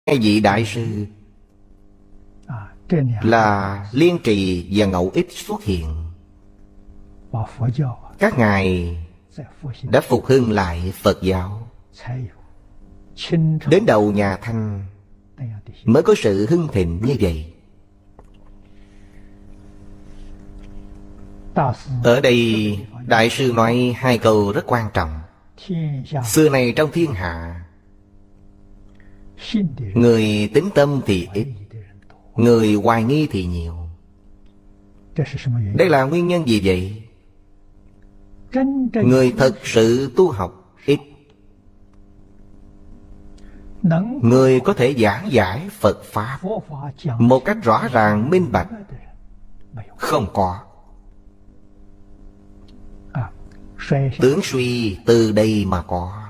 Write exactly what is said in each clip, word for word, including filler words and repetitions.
hai vị đại sư là Liên Trì và Ngẫu Ích xuất hiện. Các ngài đã phục hưng lại Phật giáo. Đến đầu nhà Thanh mới có sự hưng thịnh như vậy. Ở đây Đại sư nói hai câu rất quan trọng. Xưa này trong thiên hạ, người tín tâm thì ít, người hoài nghi thì nhiều. Đây là nguyên nhân gì vậy? Người thật sự tu học ít. Người có thể giảng giải Phật Pháp một cách rõ ràng minh bạch không có. Tướng suy từ đây mà có.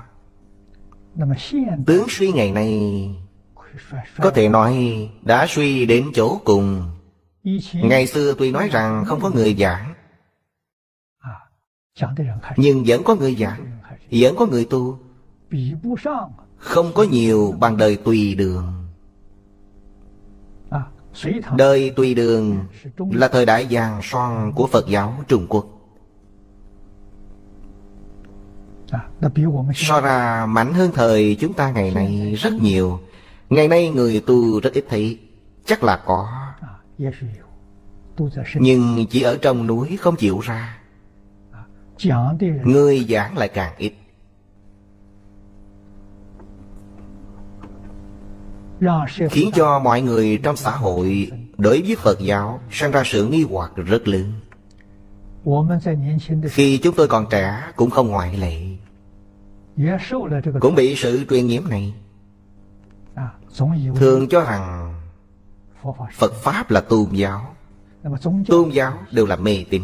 Tướng suy ngày nay có thể nói đã suy đến chỗ cùng. Ngày xưa tuy nói rằng không có người giảng, nhưng vẫn có người giảng, vẫn có người tu. Không có nhiều bằng đời Tùy Đường. Đời Tùy Đường là thời đại vàng son của Phật giáo Trung Quốc. So ra mạnh hơn thời chúng ta ngày nay rất nhiều. Ngày nay người tu rất ít thấy. Chắc là có, nhưng chỉ ở trong núi không chịu ra. Người giảng lại càng ít. Khiến cho mọi người trong xã hội đối với Phật giáo sinh ra sự nghi hoặc rất lớn. Khi chúng tôi còn trẻ cũng không ngoại lệ, cũng bị sự truyền nhiễm này. Thường cho rằng Phật Pháp là tôn giáo, tôn giáo đều là mê tín.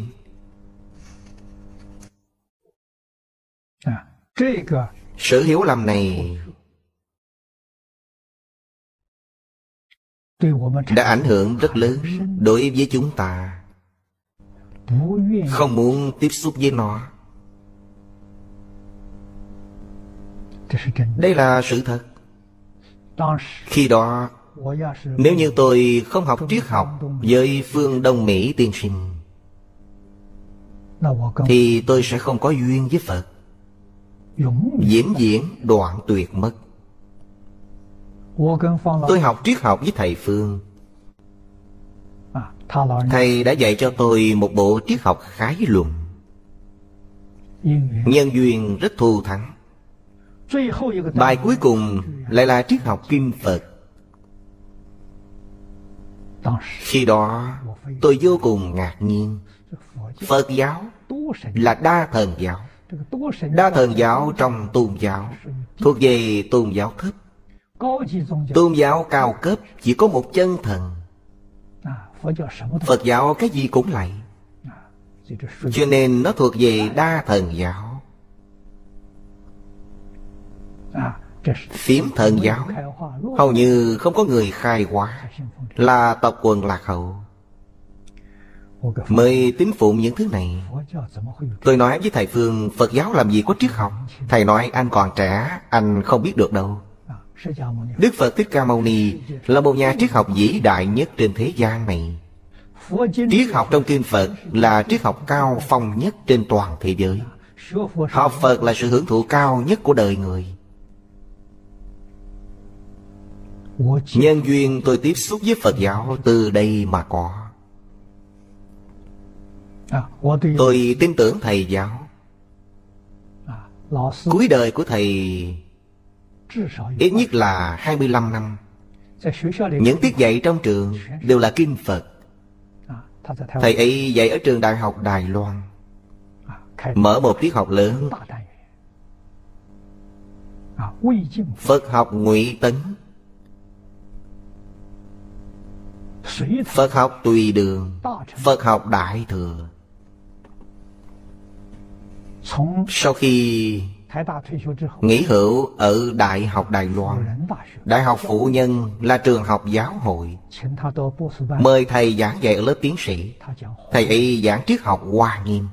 Sự hiểu lầm này đã ảnh hưởng rất lớn đối với chúng ta, không muốn tiếp xúc với nó. Đây là sự thật. Khi đó, nếu như tôi không học triết học với Phương Đông Mỹ tiên sinh, thì tôi sẽ không có duyên với Phật, vĩnh viễn đoạn tuyệt mất. Tôi học triết học với thầy Phương. Thầy đã dạy cho tôi một bộ triết học khái luận. Nhân duyên rất thù thắng. Bài cuối cùng lại là triết học kinh Phật. Khi đó tôi vô cùng ngạc nhiên. Phật giáo là đa thần giáo. Đa thần giáo trong tôn giáo thuộc về tôn giáo thấp. Tôn giáo cao cấp chỉ có một chân thần. Phật giáo cái gì cũng lạy, cho nên nó thuộc về đa thần giáo. Phiếm thần giáo hầu như không có người khai hóa, là tộc quần lạc hậu mới tín phụng những thứ này. Tôi nói với thầy Phương, Phật giáo làm gì có triết học. Thầy nói anh còn trẻ, anh không biết được đâu. Đức Phật Thích Ca Mâu Ni là một nhà triết học vĩ đại nhất trên thế gian này. Triết học trong kinh Phật là triết học cao phong nhất trên toàn thế giới. Học Phật là sự hưởng thụ cao nhất của đời người. Nhân duyên tôi tiếp xúc với Phật giáo từ đây mà có. Tôi tin tưởng thầy giáo. Cuối đời của thầy ít nhất là hai mươi lăm năm. Những tiết dạy trong trường đều là kinh Phật. Thầy ấy dạy ở trường Đại học Đài Loan, mở một tiết học lớn, Phật học Ngụy Tấn, Phật học Tùy Đường, Phật học Đại Thừa. Sau khi nghỉ hữu ở Đại học Đài Loan, Đại học Phụ Nhân là trường học giáo hội, mời thầy giảng dạy ở lớp tiến sĩ. Thầy ấy giảng triết học Hoa Nghiêm.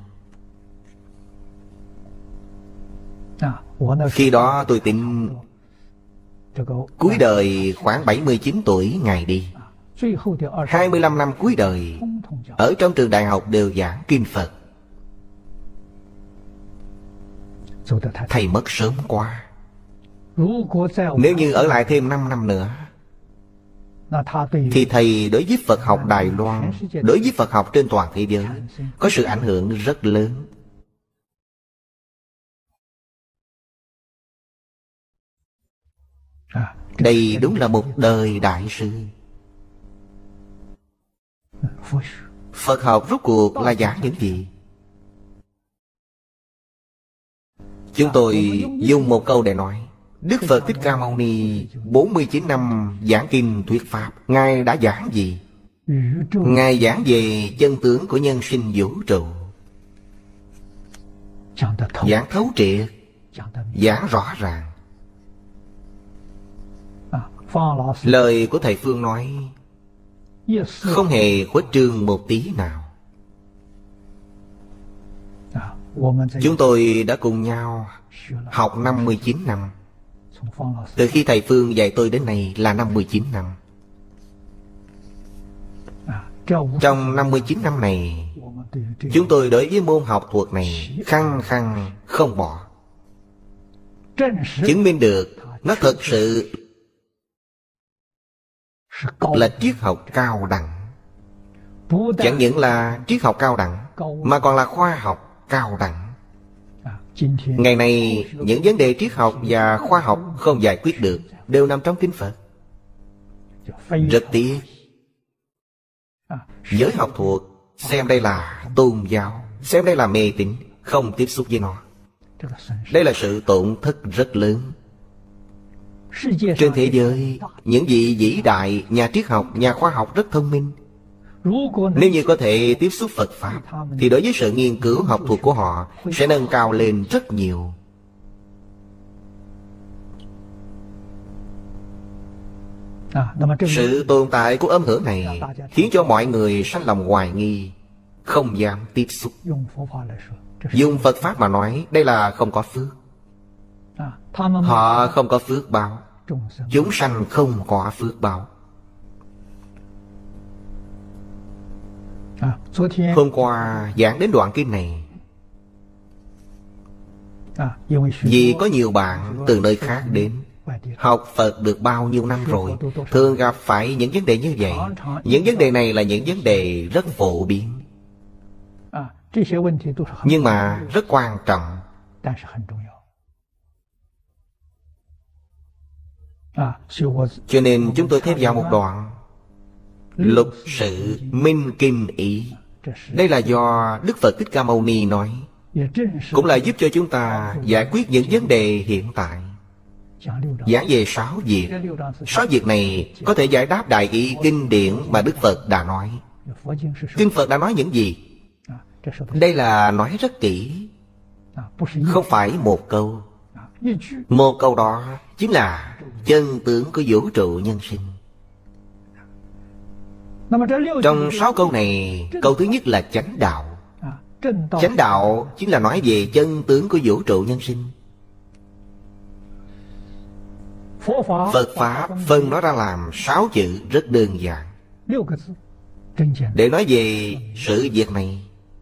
Khi đó tôi tin Cuối đời khoảng bảy mươi chín tuổi Ngài đi. Hai mươi lăm năm cuối đời ở trong trường đại học đều giảng kinh Phật. Thầy mất sớm quá. Nếu như ở lại thêm năm năm nữa thì thầy đối với Phật học Đài Loan, đối với Phật học trên toàn thế giới có sự ảnh hưởng rất lớn. Đây đúng là một đời đại sư. Phật học rốt cuộc là giảng những gì? Chúng tôi dùng một câu để nói, Đức Phật Thích Ca Mâu Ni bốn mươi chín năm giảng kinh thuyết Pháp. Ngài đã giảng gì? Ngài giảng về chân tướng của nhân sinh vũ trụ, giảng thấu triệt, giảng rõ ràng. Lời của Thầy Phương nói không hề khuếch trương một tí nào. Chúng tôi đã cùng nhau học năm mươi chín năm. Từ khi Thầy Phương dạy tôi đến nay là năm mươi chín năm. Trong năm mươi chín năm này, chúng tôi đối với môn học thuật này khăng khăng không bỏ. Chứng minh được nó thật sự là triết học cao đẳng. Chẳng những là triết học cao đẳng mà còn là khoa học cao đẳng. Ngày nay những vấn đề triết học và khoa học không giải quyết được đều nằm trong kinh Phật. Rất tiếc, giới học thuật xem đây là tôn giáo, xem đây là mê tín, không tiếp xúc với nó. Đây là sự tổn thất rất lớn. Trên thế giới, những vị vĩ đại nhà triết học, nhà khoa học rất thông minh. Nếu như có thể tiếp xúc Phật Pháp thì đối với sự nghiên cứu học thuật của họ sẽ nâng cao lên rất nhiều. Sự tồn tại của âm hưởng này khiến cho mọi người sanh lòng hoài nghi, không dám tiếp xúc. Dùng Phật Pháp mà nói, đây là không có phước. Họ không có phước báo, chúng sanh không có phước báo. Hôm qua giảng đến đoạn kinh này, vì có nhiều bạn từ nơi khác đến, học Phật được bao nhiêu năm rồi, thường gặp phải những vấn đề như vậy. Những vấn đề này là những vấn đề rất phổ biến, nhưng mà rất quan trọng. Cho nên chúng tôi thêm vào một đoạn lục sự minh kinh ý. Đây là do Đức Phật Thích Ca Mâu Ni nói, cũng là giúp cho chúng ta giải quyết những vấn đề hiện tại. Giảng về sáu việc. Sáu việc này có thể giải đáp đại ý kinh điển mà Đức Phật đã nói. Kinh Phật đã nói những gì? Đây là nói rất kỹ, không phải một câu. Một câu đó chính là chân tướng của vũ trụ nhân sinh. Trong sáu câu này, câu thứ nhất là chánh đạo. Chánh đạo chính là nói về chân tướng của vũ trụ nhân sinh. Phật Pháp phân nó ra làm sáu chữ rất đơn giản để nói về sự việc này.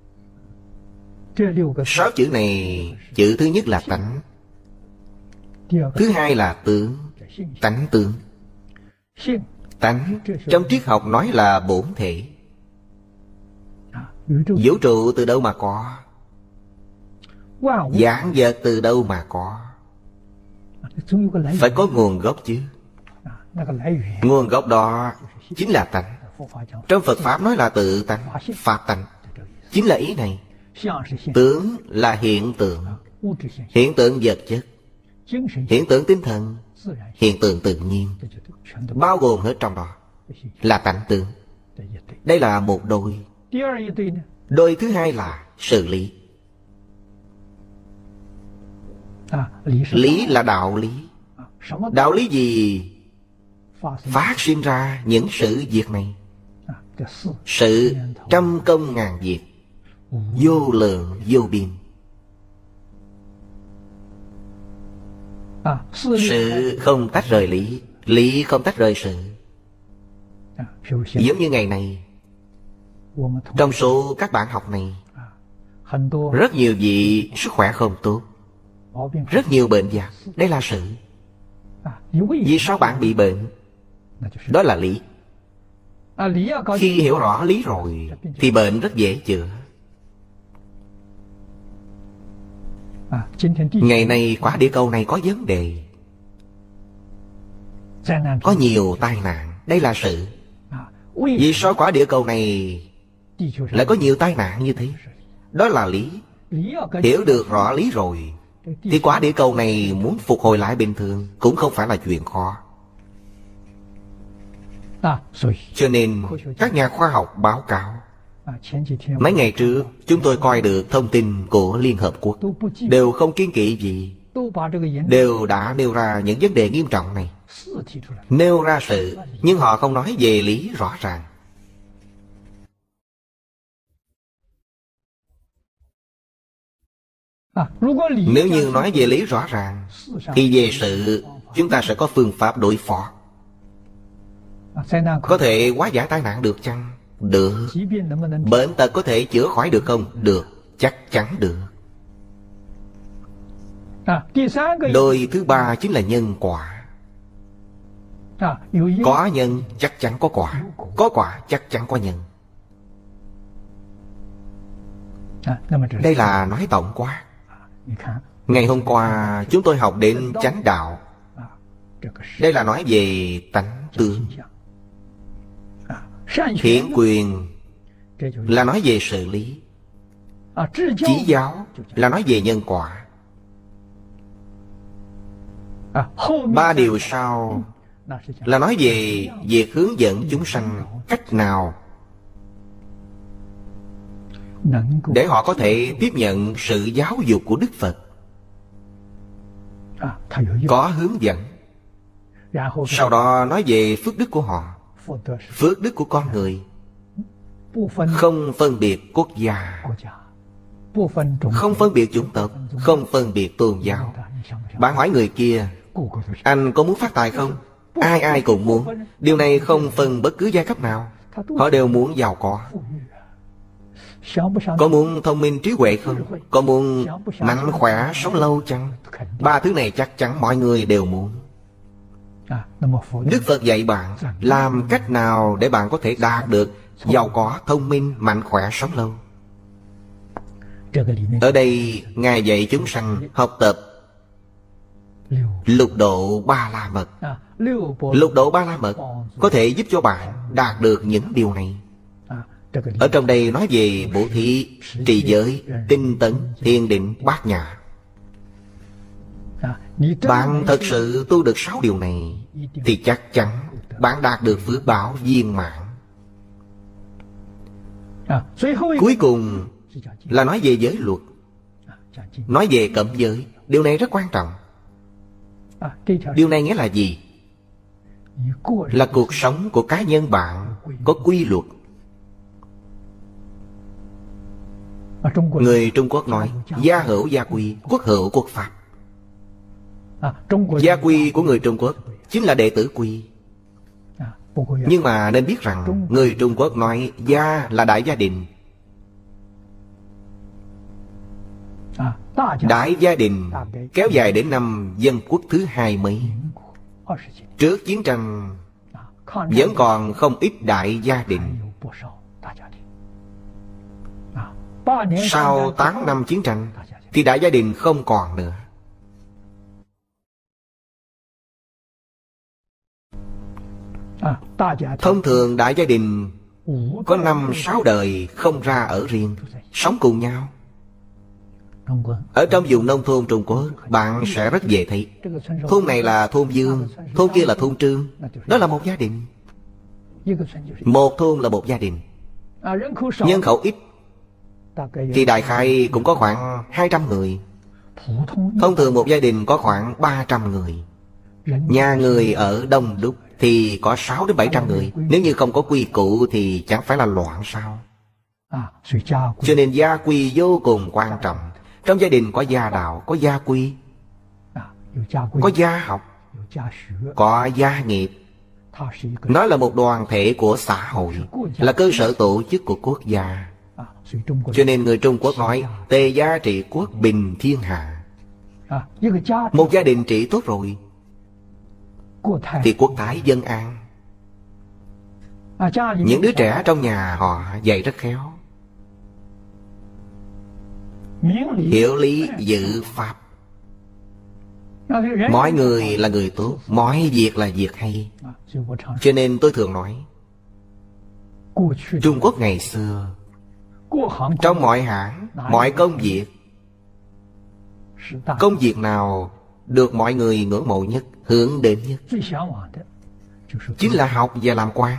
Sáu chữ này, chữ thứ nhất là tánh, thứ hai là tướng, tánh tướng. Tánh trong triết học nói là bổn thể. Vũ trụ từ đâu mà có? Vạn vật từ đâu mà có? Phải có nguồn gốc chứ. Nguồn gốc đó chính là tánh. Trong Phật Pháp nói là tự tánh, Pháp tánh, chính là ý này. Tướng là hiện tượng, hiện tượng vật chất, hiện tượng tinh thần, hiện tượng tự nhiên, bao gồm hết trong đó là tánh tướng. Đây là một đôi. Đôi thứ hai là sự lý. Lý là đạo lý. Đạo lý gì phát sinh ra những sự việc này? Sự trăm công ngàn việc, vô lượng vô biên. Sự không tách rời lý, lý không tách rời sự. Giống như ngày này, trong số các bạn học này, rất nhiều vị sức khỏe không tốt, rất nhiều bệnh vặt. Đây là sự. Vì sao bạn bị bệnh? Đó là lý. Khi hiểu rõ lý rồi thì bệnh rất dễ chữa. Ngày nay quả địa cầu này có vấn đề, có nhiều tai nạn. Đây là sự. Vì sao quả địa cầu này lại có nhiều tai nạn như thế? Đó là lý. Hiểu được rõ lý rồi thì quả địa cầu này muốn phục hồi lại bình thường cũng không phải là chuyện khó. Cho nên các nhà khoa học báo cáo, mấy ngày trước chúng tôi coi được thông tin của Liên Hợp Quốc, đều không kiêng kỵ gì, đều đã nêu ra những vấn đề nghiêm trọng này, nêu ra sự, nhưng họ không nói về lý rõ ràng. Nếu như nói về lý rõ ràng thì về sự chúng ta sẽ có phương pháp đối phó. Có thể hóa giải tai nạn được chăng? Được. Bệnh tật có thể chữa khỏi được không? Được. Chắc chắn được. Đôi thứ ba chính là nhân quả. Có nhân chắc chắn có quả, có quả chắc chắn có nhân. Đây là nói tổng quát. Ngày hôm qua chúng tôi học đến chánh đạo. Đây là nói về tánh tướng. Thiện quyền là nói về sự lý. Chí giáo là nói về nhân quả. Ba điều sau là nói về việc hướng dẫn chúng sanh cách nào để họ có thể tiếp nhận sự giáo dục của Đức Phật. Có hướng dẫn. Sau đó nói về phước đức của họ, phước đức của con người, không phân biệt quốc gia, không phân biệt chủng tộc, không phân biệt tôn giáo. Bạn hỏi người kia, anh có muốn phát tài không? Ai ai cũng muốn. Điều này không phân bất cứ giai cấp nào. Họ đều muốn giàu có. Có muốn thông minh trí huệ không? Có muốn mạnh khỏe sống lâu chăng? Ba thứ này chắc chắn mọi người đều muốn. Đức Phật dạy bạn làm cách nào để bạn có thể đạt được giàu có, thông minh, mạnh khỏe, sống lâu. Ở đây Ngài dạy chúng sanh học tập Lục Độ Ba La Mật. Lục Độ Ba La Mật có thể giúp cho bạn đạt được những điều này. Ở trong đây nói về bố thí, trì giới, tinh tấn, thiền định, bát nhã. Bạn thật sự tu được sáu điều này thì chắc chắn bạn đạt được phước báo viên mãn. Cuối cùng là nói về giới luật, nói về cấm giới. Điều này rất quan trọng. Điều này nghĩa là gì? Là cuộc sống của cá nhân bạn có quy luật. Người Trung Quốc nói gia hữu gia quy, quốc hữu quốc pháp. Gia quy của người Trung Quốc chính là đệ tử quy. Nhưng mà nên biết rằng người Trung Quốc nói gia là đại gia đình. Đại gia đình kéo dài đến năm Dân Quốc thứ hai mấy. Trước chiến tranh vẫn còn không ít đại gia đình. Sau tám năm chiến tranh thì đại gia đình không còn nữa. Thông thường đại gia đình có năm sáu đời không ra ở riêng, sống cùng nhau. Ở trong vùng nông thôn Trung Quốc, bạn sẽ rất dễ thấy thôn này là thôn Dương, thôn kia là thôn Trương. Đó là một gia đình. Một thôn là một gia đình. Nhân khẩu ít thì đại khái cũng có khoảng hai trăm người. Thông thường một gia đình có khoảng ba trăm người. Nhà người ở đông đúc thì có sáu đến bảy trăm người. Nếu như không có quy củ thì chẳng phải là loạn sao? Cho nên gia quy vô cùng quan trọng. Trong gia đình có gia đạo, có gia quy. có gia học, có gia nghiệp. Nó là một đoàn thể của xã hội, là cơ sở tổ chức của quốc gia. Cho nên người Trung Quốc nói tề gia trị quốc, bình thiên hạ. Một gia đình trị tốt rồi thì quốc thái dân an. Những đứa trẻ trong nhà họ dạy rất khéo, hiểu lý giữ pháp. Mọi người là người tốt, mọi việc là việc hay. Cho nên tôi thường nói Trung Quốc ngày xưa, trong mọi hãng, mọi công việc, công việc nào được mọi người ngưỡng mộ nhất, hướng đến nhất, chính là học và làm quan.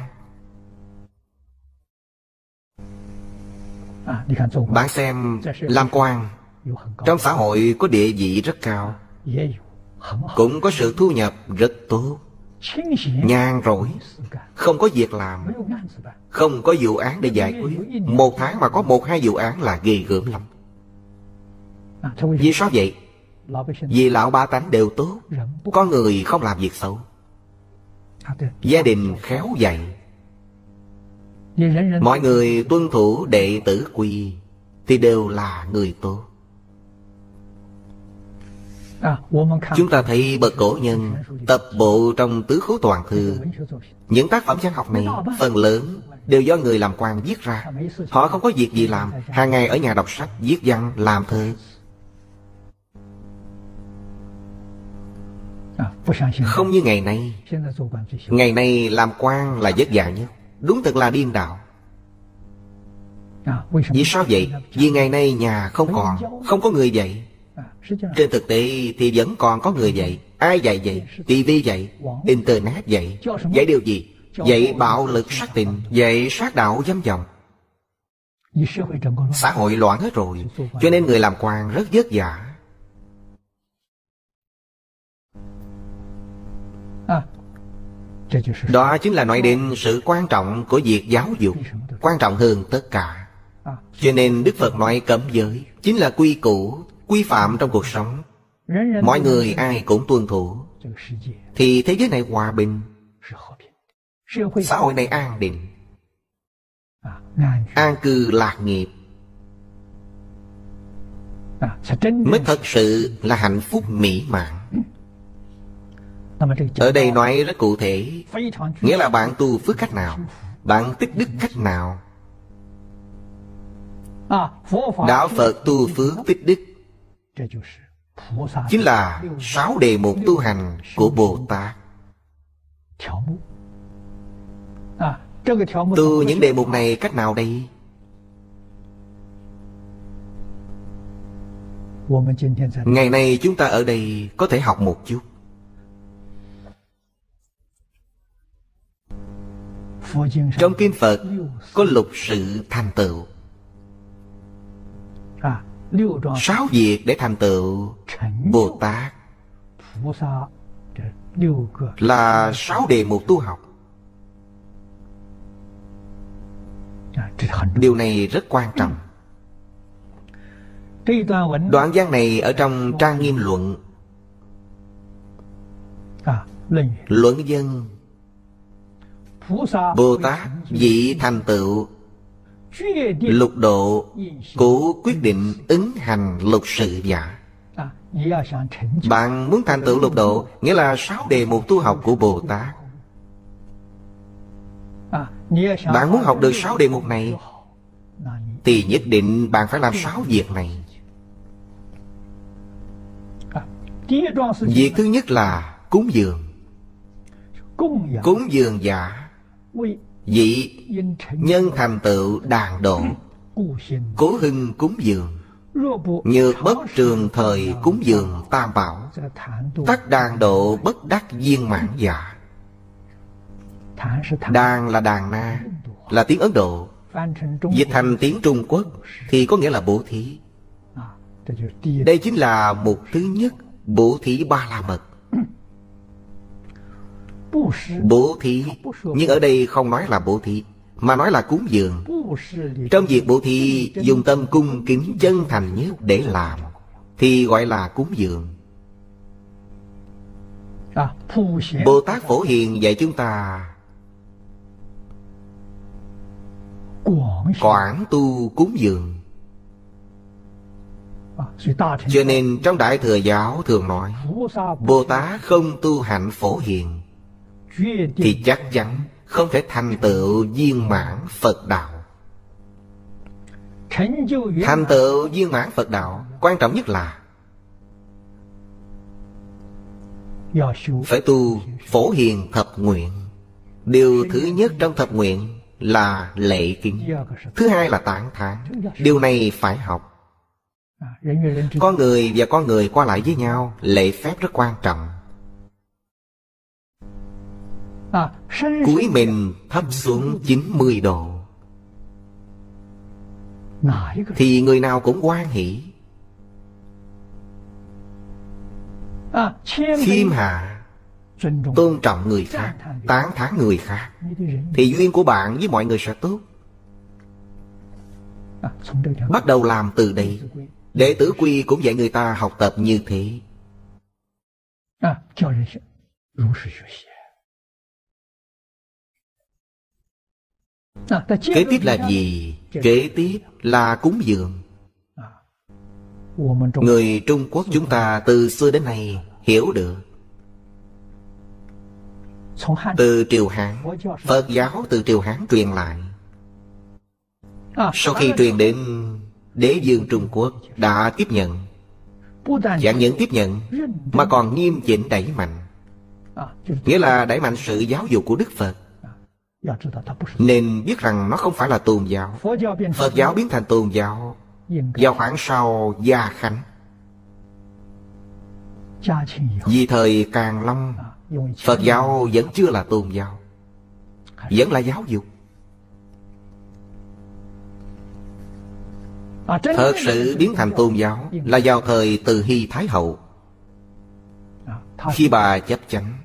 Bạn xem, làm quan trong xã hội có địa vị rất cao, cũng có sự thu nhập rất tốt. Nhàn rỗi, không có việc làm, không có vụ án để giải quyết. Một tháng mà có một hai vụ án là ghê gớm lắm. Vì sao vậy? Vì lão ba tánh đều tốt, có người không làm việc xấu, gia đình khéo dạy, mọi người tuân thủ đệ tử quy thì đều là người tốt. Chúng ta thấy bậc cổ nhân tập bộ trong Tứ Khố Toàn Thư. Những tác phẩm văn học này phần lớn đều do người làm quan viết ra. Họ không có việc gì làm, hàng ngày ở nhà đọc sách, viết văn, làm thơ. Không như ngày nay. Ngày nay làm quan là vất vả nhất, đúng thật là điên đạo. Vì sao vậy? Vì ngày nay nhà không còn, không có người dạy. Trên thực tế thì vẫn còn có người dạy. Ai dạy vậy? ti vi dạy, Internet dạy. Dạy điều gì? Dạy bạo lực sát tình, dạy sát đạo dâm vọng. Xã hội loạn hết rồi, cho nên người làm quan rất vất vả. Đó chính là nói đến sự quan trọng của việc giáo dục, quan trọng hơn tất cả. Cho nên Đức Phật nói cấm giới chính là quy củ, quy phạm trong cuộc sống. Mọi người ai cũng tuân thủ thì thế giới này hòa bình, xã hội này an định, an cư lạc nghiệp, mới thật sự là hạnh phúc mỹ mãn. Ở đây nói rất cụ thể, nghĩa là bạn tu phước cách nào, bạn tích đức cách nào. Đạo Phật tu phước tích đức chính là sáu đề mục tu hành của Bồ Tát. Tu những đề mục này cách nào đây? Ngày nay chúng ta ở đây có thể học một chút. Trong Kinh Phật có lục sự thành tựu, sáu việc để thành tựu Bồ Tát, là sáu đề mục tu học. Điều này rất quan trọng. Đoạn văn này ở trong Trang Nghiêm Luận, Luận Dân. Bồ Tát vị thành tựu lục độ, cố quyết định ứng hành lục sự giả. Bạn muốn thành tựu lục độ, nghĩa là sáu đề mục tu học của Bồ Tát. Bạn muốn học được sáu đề mục này thì nhất định bạn phải làm sáu việc này. Việc thứ nhất là cúng dường. Cúng dường giả vị nhân thành tựu đàn độ, cố hưng cúng dường. Nhược bất trường thời cúng dường tam bảo, tắc đàn độ bất đắc viên mãn giả. Đàn là đàn na, là tiếng Ấn Độ. Dịch thành tiếng Trung Quốc thì có nghĩa là bố thí. Đây chính là mục thứ nhất, bố thí ba la mật. Bố thí, nhưng ở đây không nói là bố thí, mà nói là cúng dường. Trong việc bố thí dùng tâm cung kính chân thành nhất để làm thì gọi là cúng dường. Bồ Tát Phổ Hiền dạy chúng ta quảng tu cúng dường. Cho nên trong Đại Thừa Giáo thường nói Bồ Tát không tu hạnh Phổ Hiền thì chắc chắn không thể thành tựu viên mãn Phật Đạo. Thành tựu viên mãn Phật Đạo quan trọng nhất là phải tu Phổ Hiền thập nguyện. Điều thứ nhất trong thập nguyện là lễ kính. Thứ hai là tán thán. Điều này phải học. Con người và con người qua lại với nhau, lễ phép rất quan trọng. Cúi mình thấp xuống chín mươi độ thì người nào cũng hoan hỷ. Khiêm hạ, tôn trọng người khác, tán thán người khác, thì duyên của bạn với mọi người sẽ tốt. Bắt đầu làm từ đây. Đệ tử Quy cũng dạy người ta học tập như thế. Kế tiếp là gì? Kế tiếp là cúng dường. Người Trung Quốc chúng ta từ xưa đến nay hiểu được. Từ Triều Hán, Phật giáo từ Triều Hán truyền lại. Sau khi truyền đến Đế vương Trung Quốc đã tiếp nhận. Chẳng những tiếp nhận mà còn nghiêm chỉnh đẩy mạnh. Nghĩa là đẩy mạnh sự giáo dục của Đức Phật. Nên biết rằng nó không phải là tôn giáo. Phật giáo biến thành tôn giáo vào khoảng sau Gia Khánh. Vì thời Càn Long, Phật giáo vẫn chưa là tôn giáo, vẫn là giáo dục. Thật sự biến thành tôn giáo là vào thời Từ Hy Thái Hậu, khi bà chấp chánh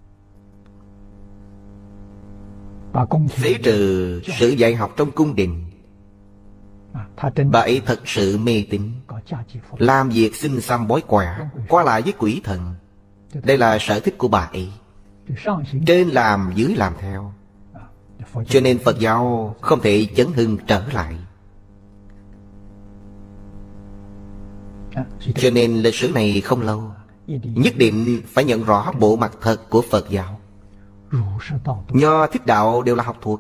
phế trừ sự dạy học trong cung đình. Bà ấy thật sự mê tín, làm việc xin xăm bói quẻ, qua lại với quỷ thần. Đây là sở thích của bà ấy. Trên làm dưới làm theo. Cho nên Phật giáo không thể chấn hưng trở lại. Cho nên lịch sử này không lâu. Nhất định phải nhận rõ bộ mặt thật của Phật giáo. Nho Thích Đạo đều là học thuộc.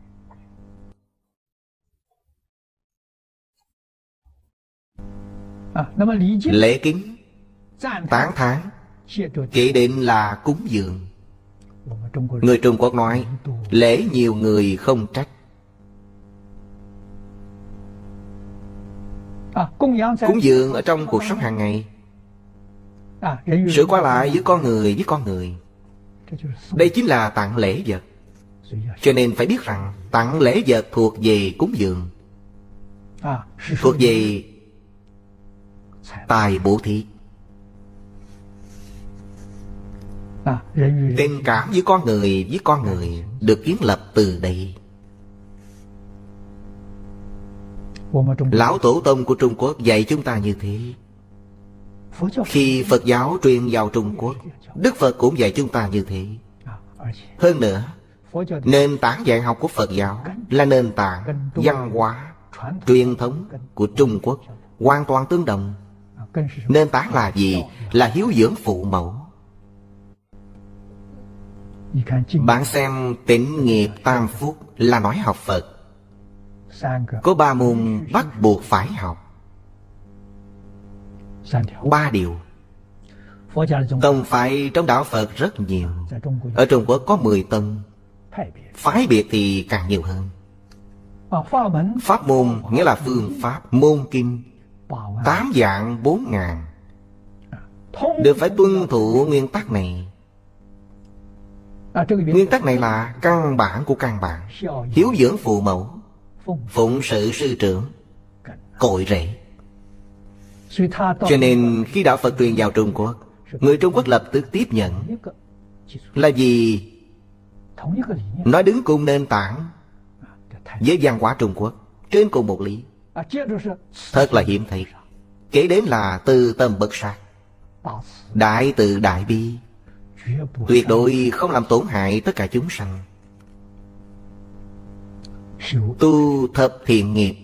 Lễ kính, tán thán, kể đến là cúng dường. Người Trung Quốc nói lễ nhiều người không trách. Cúng dường ở trong cuộc sống hàng ngày, sự qua lại giữa con người với con người, đây chính là tặng lễ vật. Cho nên phải biết rằng tặng lễ vật thuộc về cúng dường, thuộc về tài bố thí. Tình cảm với con người với con người được kiến lập từ đây. Lão Tổ Tông của Trung Quốc dạy chúng ta như thế. Khi Phật giáo truyền vào Trung Quốc, Đức Phật cũng dạy chúng ta như thế. Hơn nữa, nền tảng dạy học của Phật giáo là nền tảng văn hóa, truyền thống của Trung Quốc hoàn toàn tương đồng. Nền tảng là gì? Là hiếu dưỡng phụ mẫu. Bạn xem Tịnh Nghiệp Tam Phúc là nói học Phật. Có ba môn bắt buộc phải học. Ba điều. Tông phái trong đạo Phật rất nhiều. Ở Trung Quốc có mười tông. Phái biệt thì càng nhiều hơn. Pháp môn nghĩa là phương pháp, môn kinh, tám vạn bốn ngàn, đều phải tuân thủ nguyên tắc này. Nguyên tắc này là căn bản của căn bản. Hiếu dưỡng phụ mẫu, phụng sự sư trưởng, cội rễ. Cho nên khi đạo Phật truyền vào Trung Quốc, người Trung Quốc lập tức tiếp nhận. Là vì nó đứng cùng nền tảng với văn hóa Trung Quốc, trên cùng một lý. Thật là hiếm thấy. Kể đến là từ tâm bất sát, đại từ đại bi, tuyệt đối không làm tổn hại tất cả chúng sanh. Tu thập thiện nghiệp,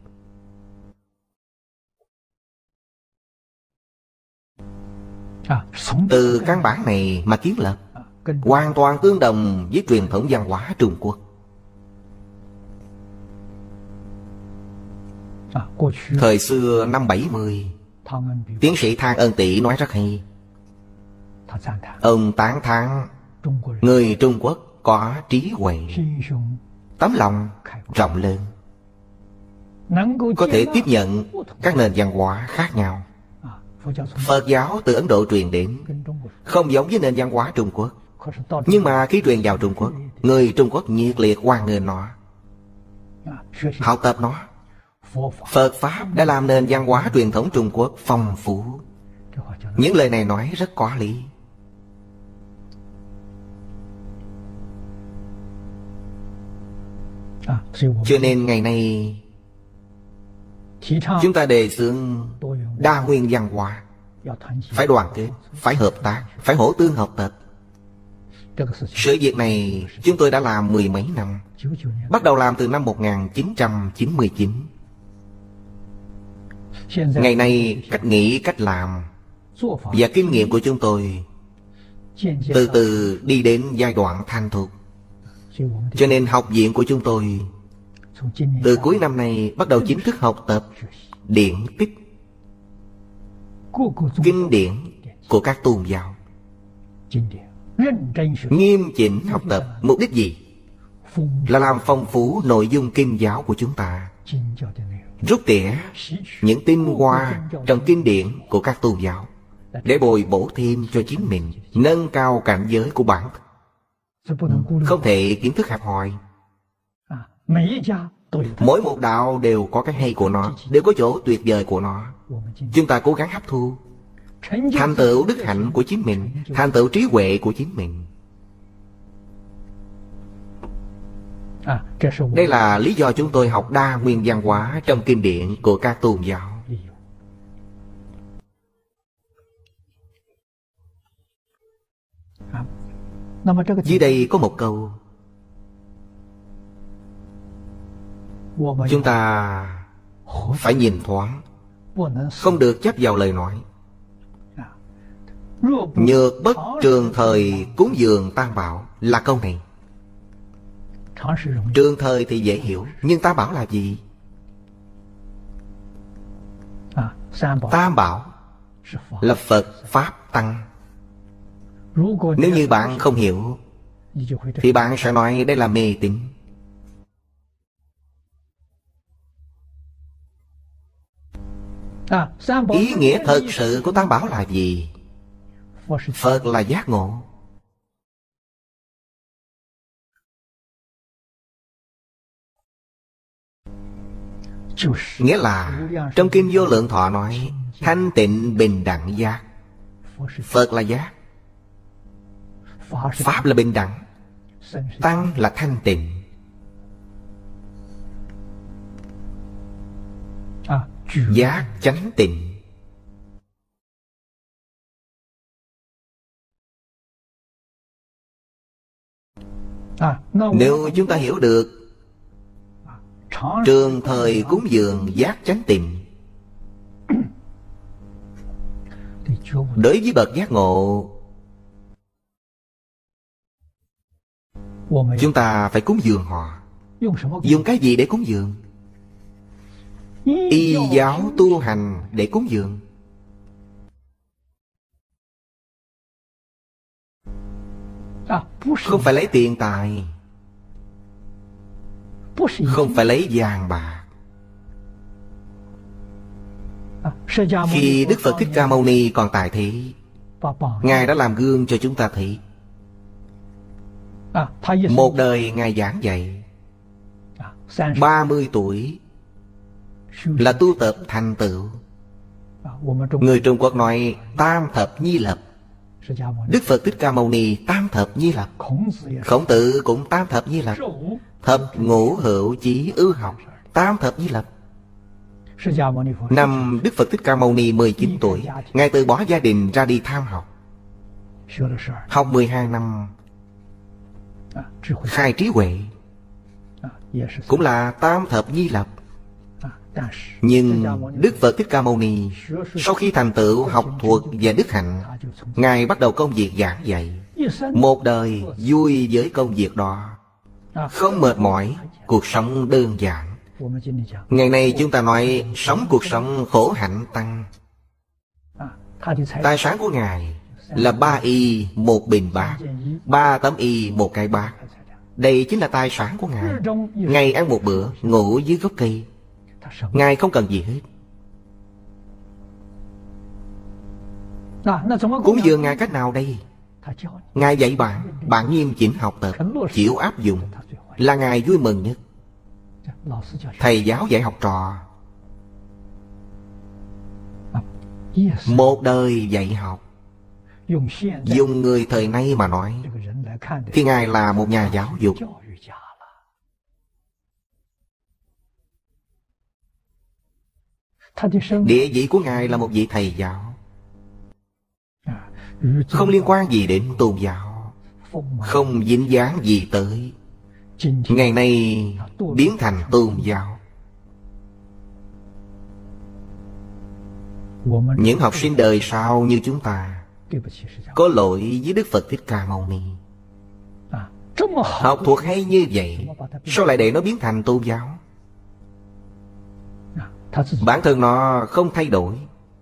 từ căn bản này mà kiến lập, hoàn toàn tương đồng với truyền thống văn hóa Trung Quốc. Thời xưa năm bảy mươi, tiến sĩ Thang Ân Tị nói rất hay. Ông tán thán người Trung Quốc có trí huệ, tấm lòng rộng lớn, có thể tiếp nhận các nền văn hóa khác nhau. Phật giáo từ Ấn Độ truyền đến, không giống với nền văn hóa Trung Quốc. Nhưng mà khi truyền vào Trung Quốc, người Trung Quốc nhiệt liệt hoan nghênh nó, học tập nó. Phật Pháp đã làm nền văn hóa truyền thống Trung Quốc phong phú. Những lời này nói rất có lý. Cho nên ngày nay chúng ta đề xướng đa nguyên văn hóa, phải đoàn kết, phải hợp tác, phải hỗ tương học tập. Sự việc này chúng tôi đã làm mười mấy năm, bắt đầu làm từ năm một nghìn chín trăm chín mươi chín. Ngày nay cách nghĩ, cách làm và kinh nghiệm của chúng tôi từ từ đi đến giai đoạn thành thục. Cho nên học viện của chúng tôi từ cuối năm nay bắt đầu chính thức học tập điển tích, kinh điển của các tôn giáo. Nghiêm chỉnh học tập, mục đích gì? Là làm phong phú nội dung kinh giáo của chúng ta, rút tỉa những tinh hoa trong kinh điển của các tôn giáo, để bồi bổ thêm cho chính mình, nâng cao cảnh giới của bản thân. Không thể kiến thức hẹp hòi. Mỗi một đạo đều có cái hay của nó, đều có chỗ tuyệt vời của nó. Chúng ta cố gắng hấp thu, thành tựu đức hạnh của chính mình, thành tựu trí huệ của chính mình. Đây là lý do chúng tôi học đa nguyên văn hóa trong kinh điển của các tôn giáo. Dưới đây có một câu, chúng ta phải nhìn thoáng, không được chấp vào lời nói. Nhược bất trường thời cúng dường tam bảo là câu này. Trường thời thì dễ hiểu, nhưng tam bảo là gì? Tam bảo là Phật, Pháp, Tăng. Nếu như bạn không hiểu thì bạn sẽ nói đây là mê tín. Ý nghĩa thật sự của tam bảo là gì? Phật là giác ngộ, nghĩa là trong Kinh Vô Lượng Thọ nói thanh tịnh bình đẳng giác. Phật là giác, Pháp là bình đẳng, Tăng là thanh tịnh. Giác chánh tịnh. Nếu chúng ta hiểu được trường thời cúng dường giác chánh tịnh, đối với bậc giác ngộ, chúng ta phải cúng dường họ. Dùng cái gì để cúng dường? Y giáo tu hành để cúng dường. Không phải lấy tiền tài, không phải lấy vàng bạc. Khi Đức Phật Thích Ca Mâu Ni còn tại thế, Ngài đã làm gương cho chúng ta thấy. Một đời Ngài giảng dạy, ba mươi tuổi là tu tập thành tựu. Người Trung Quốc nói tam thập nhi lập. Đức Phật Thích Ca Mâu Ni tam thập nhi lập. Khổng Tử cũng tam thập nhi lập. Thập ngũ hữu chí ư học, tam thập nhi lập. Năm Đức Phật Thích Ca Mâu Ni mười chín tuổi, Ngài từ bỏ gia đình ra đi tham học. Học mười hai năm khai trí huệ, cũng là tam thập nhi lập. Nhưng Đức Phật Thích Ca Mâu Ni sau khi thành tựu học thuật và đức hạnh, Ngài bắt đầu công việc giảng dạy. Một đời vui với công việc đó, không mệt mỏi, cuộc sống đơn giản. Ngày nay chúng ta nói sống cuộc sống khổ hạnh tăng. Tài sản của Ngài là ba y một bình bát, ba tấm y một cái bát. Đây chính là tài sản của Ngài. Ngài ăn một bữa, ngủ dưới gốc cây. Ngài không cần gì hết. Cúng dường Ngài cách nào đây? Ngài dạy bạn, bạn nghiêm chỉnh học tập, chịu áp dụng, là Ngài vui mừng nhất. Thầy giáo dạy học trò, một đời dạy học. Dùng người thời nay mà nói thì Ngài là một nhà giáo dục. Địa vị của Ngài là một vị thầy giáo, không liên quan gì đến tôn giáo, không dính dáng gì tới. Ngày nay biến thành tôn giáo. Những học sinh đời sau như chúng ta có lỗi với Đức Phật Thích Ca Mâu Ni. Học thuộc hay như vậy, sao lại để nó biến thành tôn giáo? Bản thân nó không thay đổi.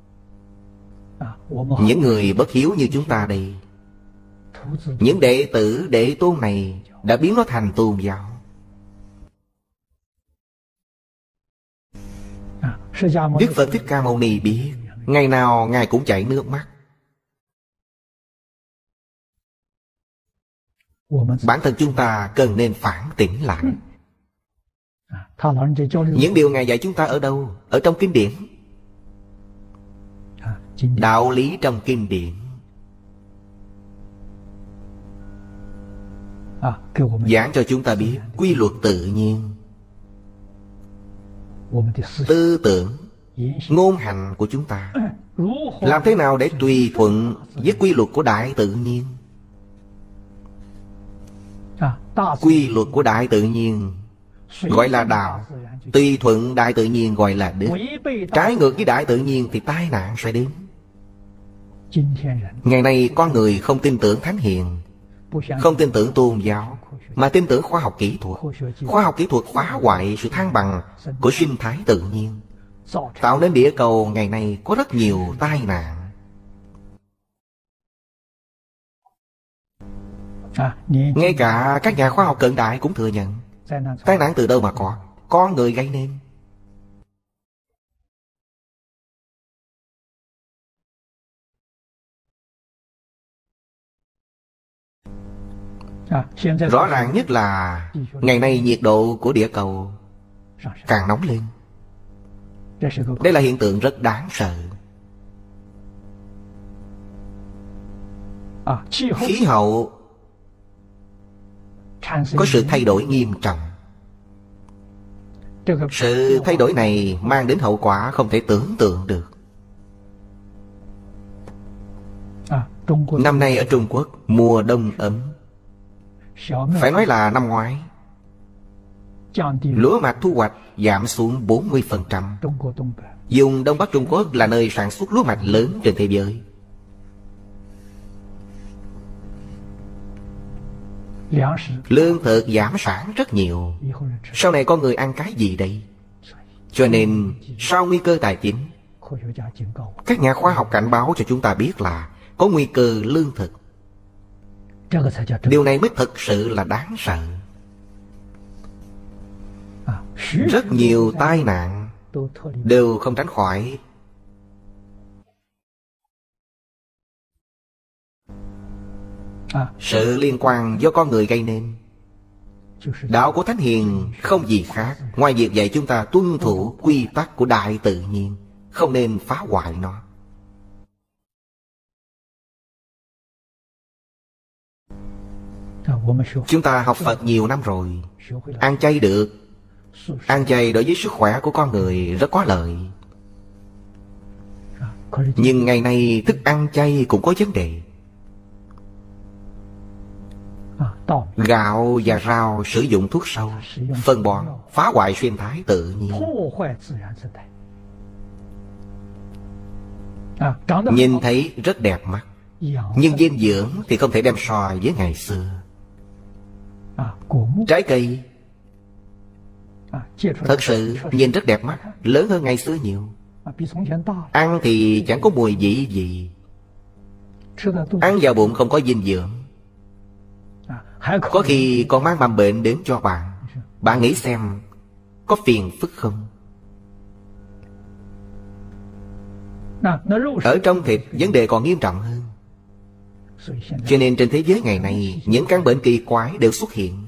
Những người bất hiếu như chúng ta đây, những đệ tử đệ tôn này đã biến nó thành tôn giáo. Đức Phật Thích Ca Mâu Ni biết, ngày nào Ngài cũng chảy nước mắt. Bản thân chúng ta cần nên phản tỉnh lại. Những điều Ngài dạy chúng ta ở đâu? Ở trong kinh điển. Đạo lý trong kinh điển. Giảng cho chúng ta biết quy luật tự nhiên, tư tưởng, ngôn hành của chúng ta làm thế nào để tùy thuận với quy luật của đại tự nhiên. Quy luật của đại tự nhiên gọi là đạo, tùy thuận đại tự nhiên gọi là đức. Trái ngược với đại tự nhiên thì tai nạn sẽ đến. Ngày nay con người không tin tưởng thánh hiền, không tin tưởng tôn giáo, mà tin tưởng khoa học kỹ thuật. Khoa học kỹ thuật phá hoại sự thăng bằng của sinh thái tự nhiên, tạo nên địa cầu ngày nay có rất nhiều tai nạn. Ngay cả các nhà khoa học cận đại cũng thừa nhận tai nạn từ đâu mà có? Con người gây nên. Rõ ràng nhất là ngày nay nhiệt độ của địa cầu càng nóng lên. Đây là hiện tượng rất đáng sợ. Khí hậu có sự thay đổi nghiêm trọng. Sự thay đổi này mang đến hậu quả không thể tưởng tượng được. Năm nay ở Trung Quốc mùa đông ấm. Phải nói là năm ngoái lúa mạch thu hoạch giảm xuống bốn mươi phần trăm. Vùng Đông Bắc Trung Quốc là nơi sản xuất lúa mạch lớn trên thế giới. Lương thực giảm sản rất nhiều. Sau này con người ăn cái gì đây? Cho nên sau nguy cơ tài chính, các nhà khoa học cảnh báo cho chúng ta biết là có nguy cơ lương thực. Điều này mới thực sự là đáng sợ. Rất nhiều tai nạn đều không tránh khỏi. Sự liên quan do con người gây nên. Đạo của Thánh Hiền không gì khác ngoài việc dạy chúng ta tuân thủ quy tắc của đại tự nhiên, không nên phá hoại nó. Chúng ta học Phật nhiều năm rồi, ăn chay được. Ăn chay đối với sức khỏe của con người rất có lợi. Nhưng ngày nay thức ăn chay cũng có vấn đề. Gạo và rau sử dụng thuốc sâu, phân bón, phá hoại sinh thái tự nhiên. Nhìn thấy rất đẹp mắt, nhưng dinh dưỡng thì không thể đem so với ngày xưa. Trái cây thật sự nhìn rất đẹp mắt, lớn hơn ngày xưa nhiều. Ăn thì chẳng có mùi vị gì, ăn vào bụng không có dinh dưỡng, có khi còn mang mầm bệnh đến cho bạn. Bạn nghĩ xem có phiền phức không? Ở trong thịt vấn đề còn nghiêm trọng hơn. Cho nên trên thế giới ngày nay, những căn bệnh kỳ quái đều xuất hiện.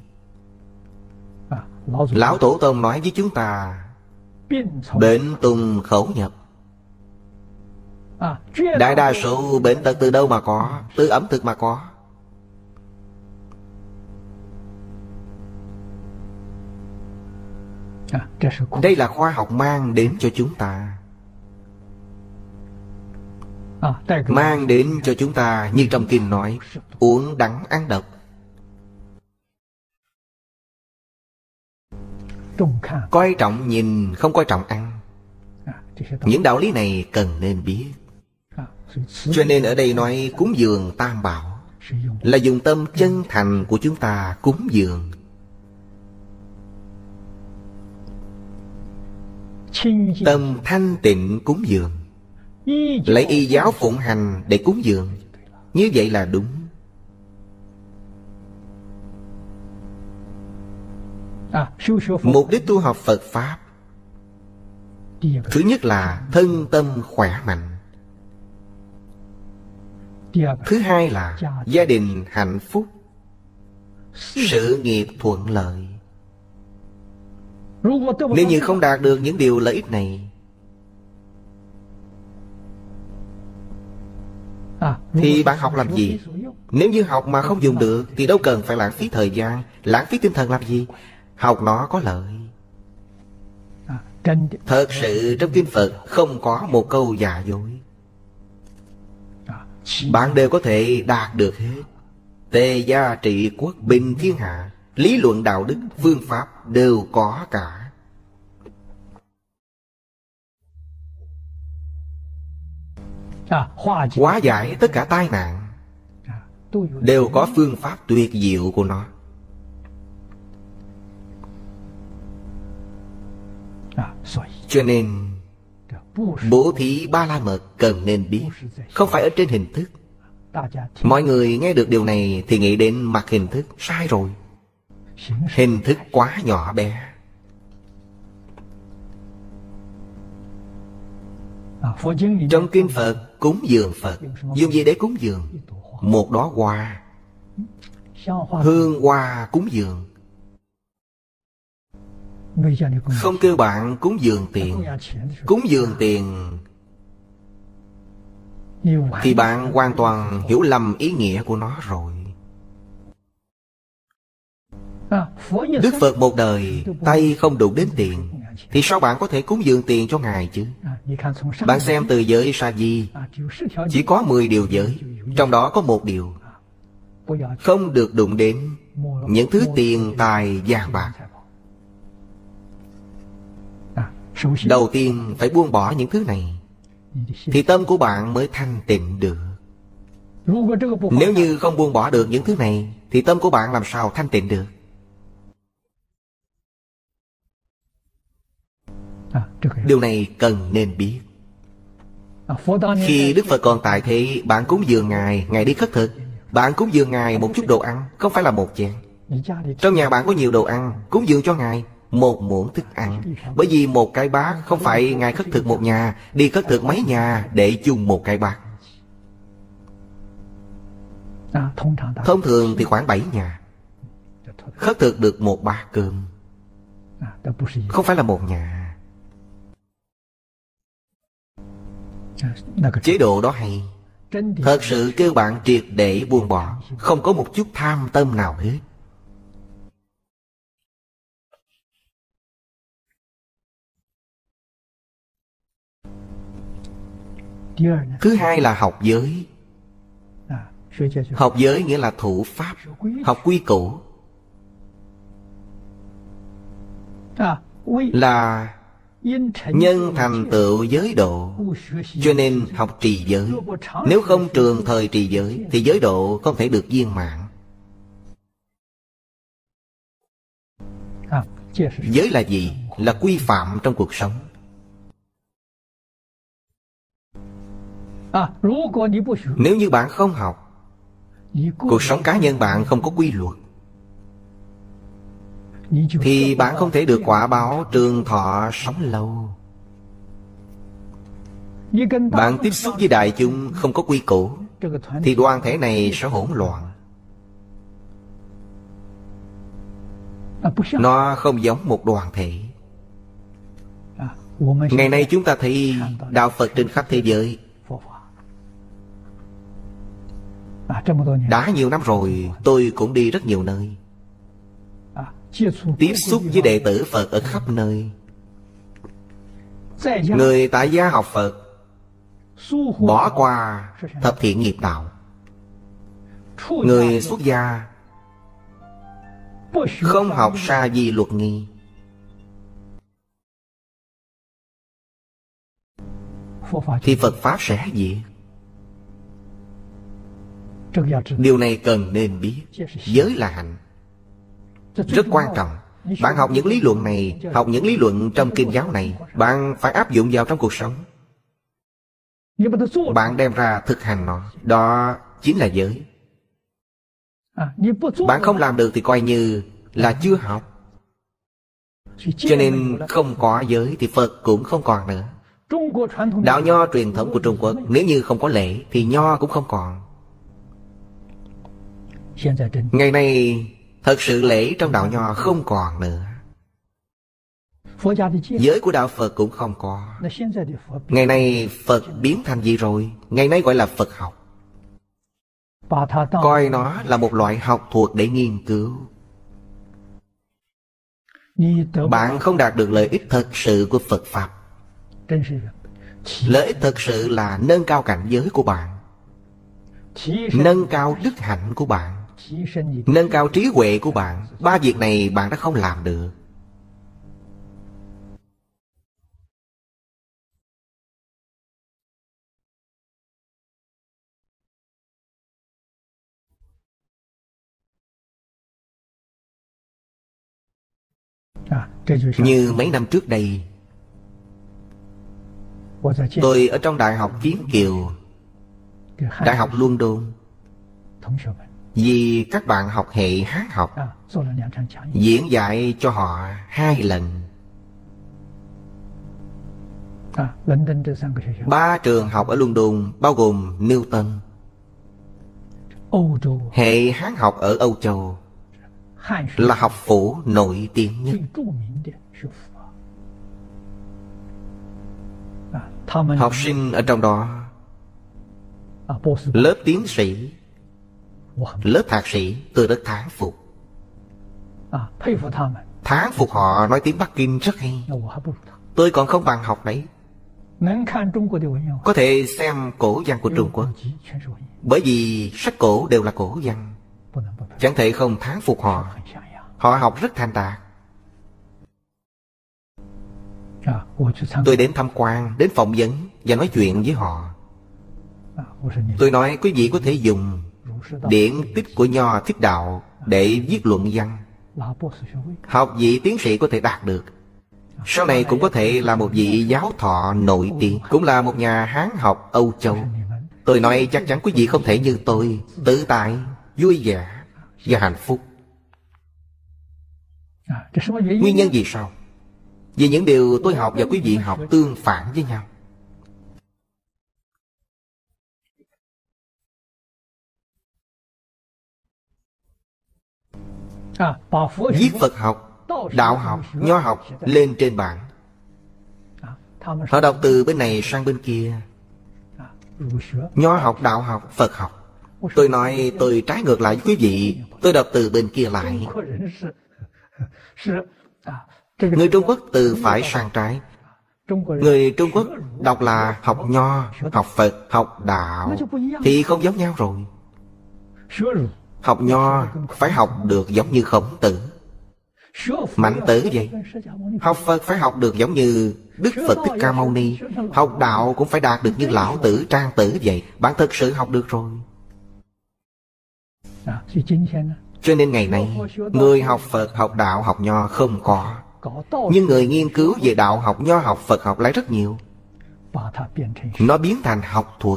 Lão Tổ Tông nói với chúng ta, bệnh tùng khẩu nhập. Đại đa số bệnh tật từ đâu mà có? Từ ẩm thực mà có. Đây là khoa học mang đến cho chúng ta. Mang đến cho chúng ta như trong kinh nói, uống đắng ăn độc. Coi trọng nhìn, không coi trọng ăn. Những đạo lý này cần nên biết. Cho nên ở đây nói cúng dường tam bảo là dùng tâm chân thành của chúng ta cúng dường. Tâm thanh tịnh cúng dường, lấy y giáo phụng hành để cúng dường. Như vậy là đúng. Mục đích tu học Phật Pháp, thứ nhất là thân tâm khỏe mạnh. Thứ hai là gia đình hạnh phúc, sự nghiệp thuận lợi. Nếu như không đạt được những điều lợi ích này thì bạn học làm gì? Nếu như học mà không dùng được thì đâu cần phải lãng phí thời gian, lãng phí tinh thần làm gì? Học nó có lợi. Thật sự trong kinh Phật không có một câu giả dối. Bạn đều có thể đạt được hết. Tề gia trị quốc bình thiên hạ, lý luận đạo đức, phương pháp đều có cả. Hóa giải tất cả tai nạn đều có phương pháp tuyệt diệu của nó. Cho nên bố thí ba la mật cần nên biết, không phải ở trên hình thức. Mọi người nghe được điều này thì nghĩ đến mặt hình thức. Sai rồi. Hình thức quá nhỏ bé. Trong kinh Phật cúng dường Phật, dùng gì để cúng dường? Một đóa hoa, hương hoa cúng dường. Không kêu bạn cúng dường tiền. Cúng dường tiền thì bạn hoàn toàn hiểu lầm ý nghĩa của nó rồi. Đức Phật một đời tay không đụng đến tiền, thì sao bạn có thể cúng dường tiền cho Ngài chứ? Bạn xem từ giới Sa Di, chỉ có mười điều giới, trong đó có một điều không được đụng đến những thứ tiền tài vàng bạc. Đầu tiên phải buông bỏ những thứ này thì tâm của bạn mới thanh tịnh được. Nếu như không buông bỏ được những thứ này thì tâm của bạn làm sao thanh tịnh được? Điều này cần nên biết. Khi Đức Phật còn tại thế, bạn cúng dường Ngài, Ngài đi khất thực. Bạn cúng dường Ngài một chút đồ ăn, không phải là một chén. Trong nhà bạn có nhiều đồ ăn, cúng dường cho Ngài một muỗng thức ăn. Bởi vì một cái bát không phải Ngài khất thực một nhà, đi khất thực mấy nhà để chung một cái bát. Thông thường thì khoảng bảy nhà khất thực được một bát cơm, không phải là một nhà. Chế độ đó hay, thật sự kêu bạn triệt để buông bỏ, không có một chút tham tâm nào hết. Thứ hai là học giới. Học giới nghĩa là thủ pháp, học quy củ, là nhân thành tựu giới độ. Cho nên học trì giới. Nếu không trường thời trì giới thì giới độ không thể được viên mãn. Giới là gì? Là quy phạm trong cuộc sống. Nếu như bạn không học, cuộc sống cá nhân bạn không có quy luật, thì bạn không thể được quả báo trường thọ sống lâu. Bạn tiếp xúc với đại chúng không có quy củ, thì đoàn thể này sẽ hỗn loạn. Nó không giống một đoàn thể. Ngày nay chúng ta thấy đạo Phật trên khắp thế giới. Đã nhiều năm rồi, tôi cũng đi rất nhiều nơi, tiếp xúc với đệ tử Phật ở khắp nơi. Người tại gia học Phật, bỏ qua thập thiện nghiệp đạo. Người xuất gia không học sa di luật nghi. Thì Phật Pháp sẽ diệt. Điều này cần nên biết. Giới là hạnh, rất quan trọng. Bạn học những lý luận này, học những lý luận trong kinh giáo này, bạn phải áp dụng vào trong cuộc sống. Bạn đem ra thực hành nó, đó chính là giới. Bạn không làm được thì coi như là chưa học. Cho nên không có giới thì Phật cũng không còn nữa. Đạo Nho truyền thống của Trung Quốc, nếu như không có lễ thì Nho cũng không còn. Ngày nay thật sự lễ trong đạo Nho không còn nữa. Giới của đạo Phật cũng không có. Ngày nay Phật biến thành gì rồi? Ngày nay gọi là Phật học. Coi nó là một loại học thuật để nghiên cứu. Bạn không đạt được lợi ích thật sự của Phật Pháp. Lợi ích thật sự là nâng cao cảnh giới của bạn, nâng cao đức hạnh của bạn, nâng cao trí huệ của bạn. Ba việc này bạn đã không làm được. Như mấy năm trước đây, tôi ở trong Đại học Kiến Kiều, Đại học London. Vì các bạn học hệ Hán học, diễn dạy cho họ hai lần. Ba trường học ở London bao gồm Newton. Hệ Hán học ở Âu Châu là học phủ nổi tiếng nhất. Học sinh ở trong đó, lớp tiến sĩ, lớp thạc sĩ, tôi rất thán phục. Thán phục họ nói tiếng Bắc Kinh rất hay. Tôi còn không bằng học đấy. Có thể xem cổ văn của Trung Quốc, bởi vì sách cổ đều là cổ văn. Chẳng thể không thán phục họ. Họ học rất thành đạt. Tôi đến tham quan, đến phỏng vấn và nói chuyện với họ. Tôi nói quý vị có thể dùng điển tích của Nho Thích Đạo để viết luận văn. Học vị tiến sĩ có thể đạt được. Sau này cũng có thể là một vị giáo thọ nổi tiếng, cũng là một nhà Hán học Âu Châu. Tôi nói chắc chắn quý vị không thể như tôi, tự tại, vui vẻ và hạnh phúc. Nguyên nhân vì sao? Vì những điều tôi học và quý vị học tương phản với nhau. Viết Phật học, đạo học, Nho học lên trên bảng. Họ đọc từ bên này sang bên kia. Nho học, đạo học, Phật học. Tôi nói tôi trái ngược lại với quý vị, tôi đọc từ bên kia lại. Người Trung Quốc từ phải sang trái. Người Trung Quốc đọc là học Nho, học Phật, học đạo, thì không giống nhau rồi. Học Nho phải học được giống như Khổng Tử, Mạnh Tử vậy. Học Phật phải học được giống như Đức Phật Thích Ca Mâu Ni. Học đạo cũng phải đạt được như Lão Tử, Trang Tử vậy. Bạn thật sự học được rồi. Cho nên ngày nay người học Phật, học đạo, học Nho không có, nhưng người nghiên cứu về đạo học, Nho học, Phật học lại rất nhiều. Nó biến thành học thuật,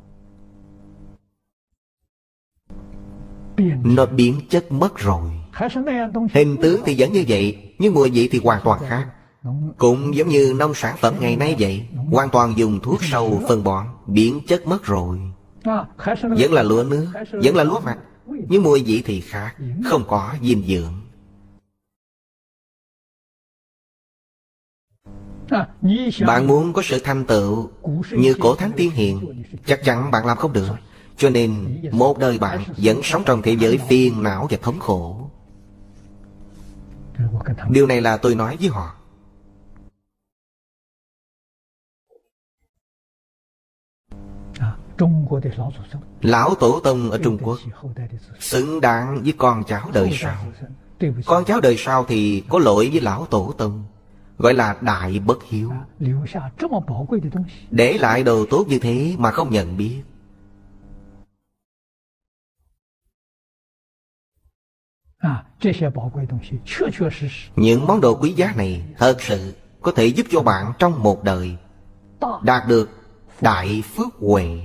nó biến chất mất rồi. Hình tướng thì vẫn như vậy, nhưng mùi vị thì hoàn toàn khác. Cũng giống như nông sản phẩm ngày nay vậy, hoàn toàn dùng thuốc sâu phân bón, biến chất mất rồi. Vẫn là lúa nước, vẫn là lúa mạch, nhưng mùi vị thì khác, không có dinh dưỡng. Bạn muốn có sự thành tựu như cổ thánh tiên hiền, chắc chắn bạn làm không được. Cho nên một đời bạn vẫn sống trong thế giới phiền não và thống khổ. Điều này là tôi nói với họ. Lão Tổ Tông ở Trung Quốc xứng đáng với con cháu đời sau. Con cháu đời sau thì có lỗi với Lão Tổ Tông, gọi là đại bất hiếu. Để lại đồ tốt như thế mà không nhận biết. Những món đồ quý giá này thật sự có thể giúp cho bạn trong một đời đạt được đại phước huệ.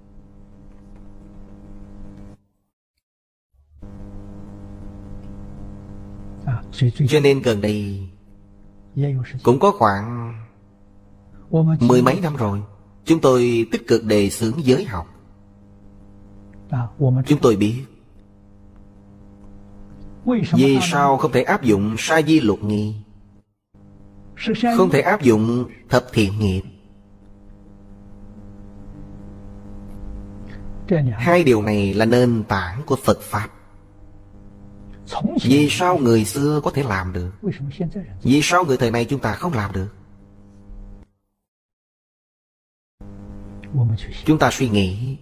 Cho nên gần đây cũng có khoảng mười mấy năm rồi, chúng tôi tích cực đề xướng giới học. Chúng tôi biết vì sao không thể áp dụng sa di lục nghi, không thể áp dụng thập thiện nghiệp. Hai điều này là nền tảng của Phật Pháp. Vì sao người xưa có thể làm được? Vì sao người thời nay chúng ta không làm được? Chúng ta suy nghĩ,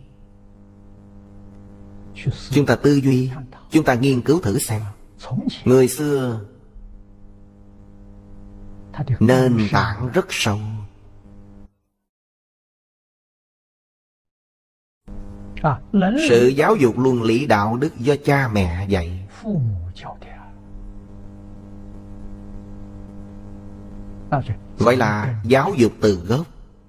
chúng ta tư duy, chúng ta nghiên cứu thử xem. Người xưa nền tảng rất sâu. Sự giáo dục luân lý đạo đức do cha mẹ dạy. Gọi là giáo dục từ gốc.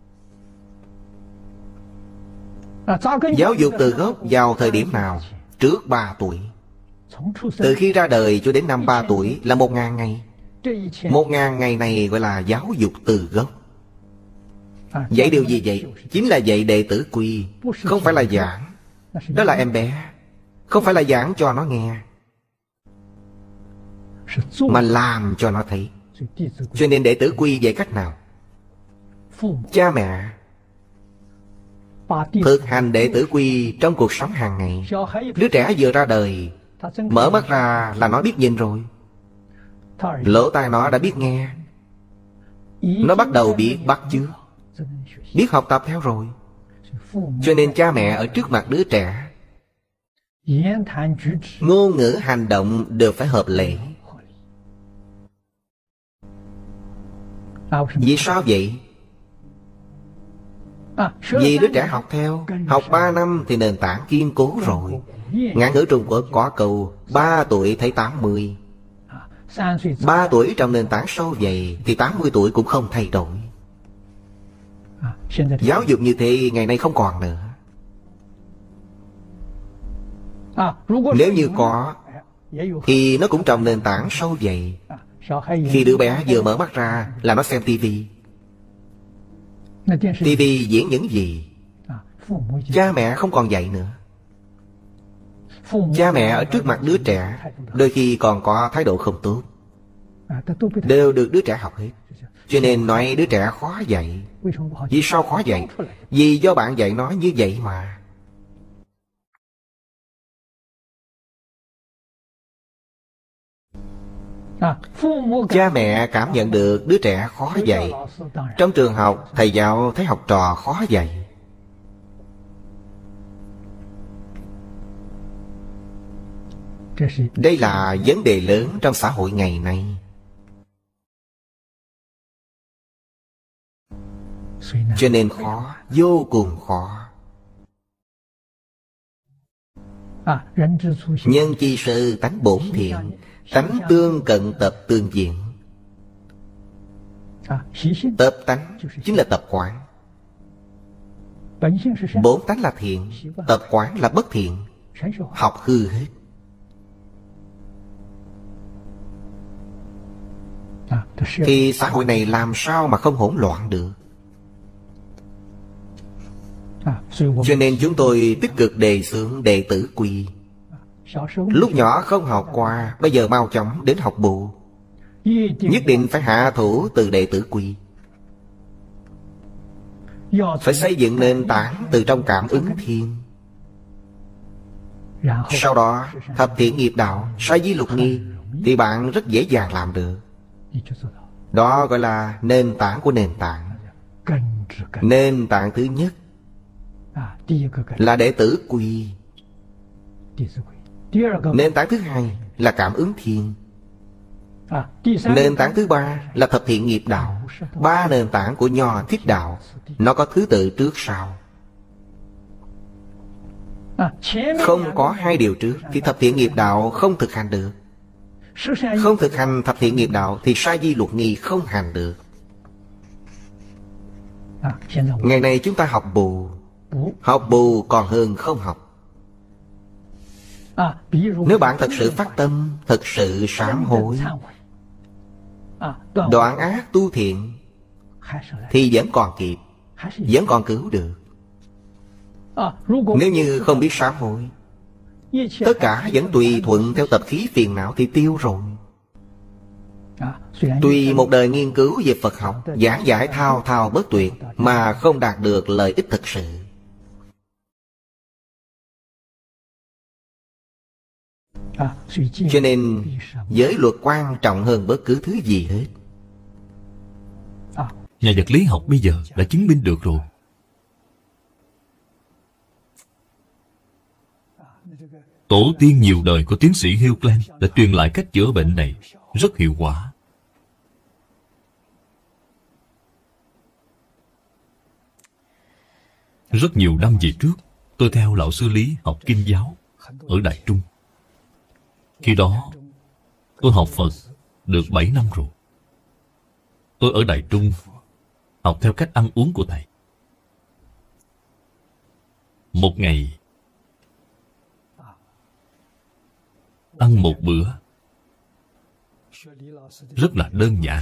Giáo dục từ gốc vào thời điểm nào? Trước ba tuổi. Từ khi ra đời cho đến năm ba tuổi là một ngàn ngày. Một ngàn ngày này gọi là giáo dục từ gốc. Dạy điều gì vậy? Chính là dạy đệ tử quy. Không phải là giảng. Đó là em bé. Không phải là giảng cho nó nghe, mà làm cho nó thấy. Cho nên đệ tử quy dạy cách nào? Cha mẹ thực hành đệ tử quy trong cuộc sống hàng ngày. Đứa trẻ vừa ra đời, mở mắt ra là nó biết nhìn rồi. Lỗ tai nó đã biết nghe. Nó bắt đầu biết bắt chước, biết học tập theo rồi. Cho nên cha mẹ ở trước mặt đứa trẻ, ngôn ngữ hành động đều phải hợp lệ. Vì sao vậy? Vì đứa trẻ học theo. Học ba năm thì nền tảng kiên cố rồi. Ngạn ngữ Trung Quốc có câu ba tuổi thấy tám mươi. Ba tuổi trong nền tảng sâu dày thì tám mươi tuổi cũng không thay đổi. Giáo dục như thế ngày nay không còn nữa. Nếu như có thì nó cũng trong nền tảng sâu dày. Khi đứa bé vừa mở mắt ra là nó xem tivi. Tivi diễn những gì? Cha mẹ không còn dạy nữa. Cha mẹ ở trước mặt đứa trẻ đôi khi còn có thái độ không tốt, đều được đứa trẻ học hết. Cho nên nói đứa trẻ khó dạy. Vì sao khó dạy? Vì do bạn dạy nó như vậy mà. Cha mẹ cảm nhận được đứa trẻ khó dạy. Trong trường học, thầy giáo thấy học trò khó dạy. Đây là vấn đề lớn trong xã hội ngày nay. Cho nên khó, vô cùng khó. Nhân chi sư tánh bổn thiện, tánh tương cận tập tương diện. Tập tánh chính là tập quán. Bổn tánh là thiện, tập quán là bất thiện. Học hư hết. Thì xã hội này làm sao mà không hỗn loạn được? Cho nên chúng tôi tích cực đề xướng đệ tử quy. Lúc nhỏ không học qua, bây giờ mau chóng đến học bộ. Nhất định phải hạ thủ từ đệ tử quy. Phải xây dựng nền tảng từ trong cảm ứng thiên. Sau đó thập thiện nghiệp đạo, sai di lục nghi, thì bạn rất dễ dàng làm được. Đó gọi là nền tảng của nền tảng. Nền tảng thứ nhất là đệ tử quy. Nền tảng thứ hai là cảm ứng thiên. Nền tảng thứ ba là thập thiện nghiệp đạo. Ba nền tảng của Nho Thiết đạo, nó có thứ tự trước sau. Không có hai điều trước thì thập thiện nghiệp đạo không thực hành được. Không thực hành thập thiện nghiệp đạo thì sai di luật nghi không hành được. Ngày nay chúng ta học bù. Học bù còn hơn không học. Nếu bạn thật sự phát tâm, thật sự sám hối, đoạn ác tu thiện, thì vẫn còn kịp, vẫn còn cứu được. Nếu như không biết sám hối, tất cả vẫn tùy thuận theo tập khí phiền não thì tiêu rồi. Tuy một đời nghiên cứu về Phật học, giảng giải thao thao bất tuyệt, mà không đạt được lợi ích thực sự. Cho nên giới luật quan trọng hơn bất cứ thứ gì hết. Nhà vật lý học bây giờ đã chứng minh được rồi. Tổ tiên nhiều đời của tiến sĩ Hugh Glenn đã truyền lại cách chữa bệnh này rất hiệu quả. Rất nhiều năm về trước, tôi theo lão sư Lý học Kinh giáo ở Đại Trung. Khi đó, tôi học Phật được bảy năm rồi. Tôi ở Đại Trung học theo cách ăn uống của thầy. Một ngày ăn một bữa rất là đơn giản.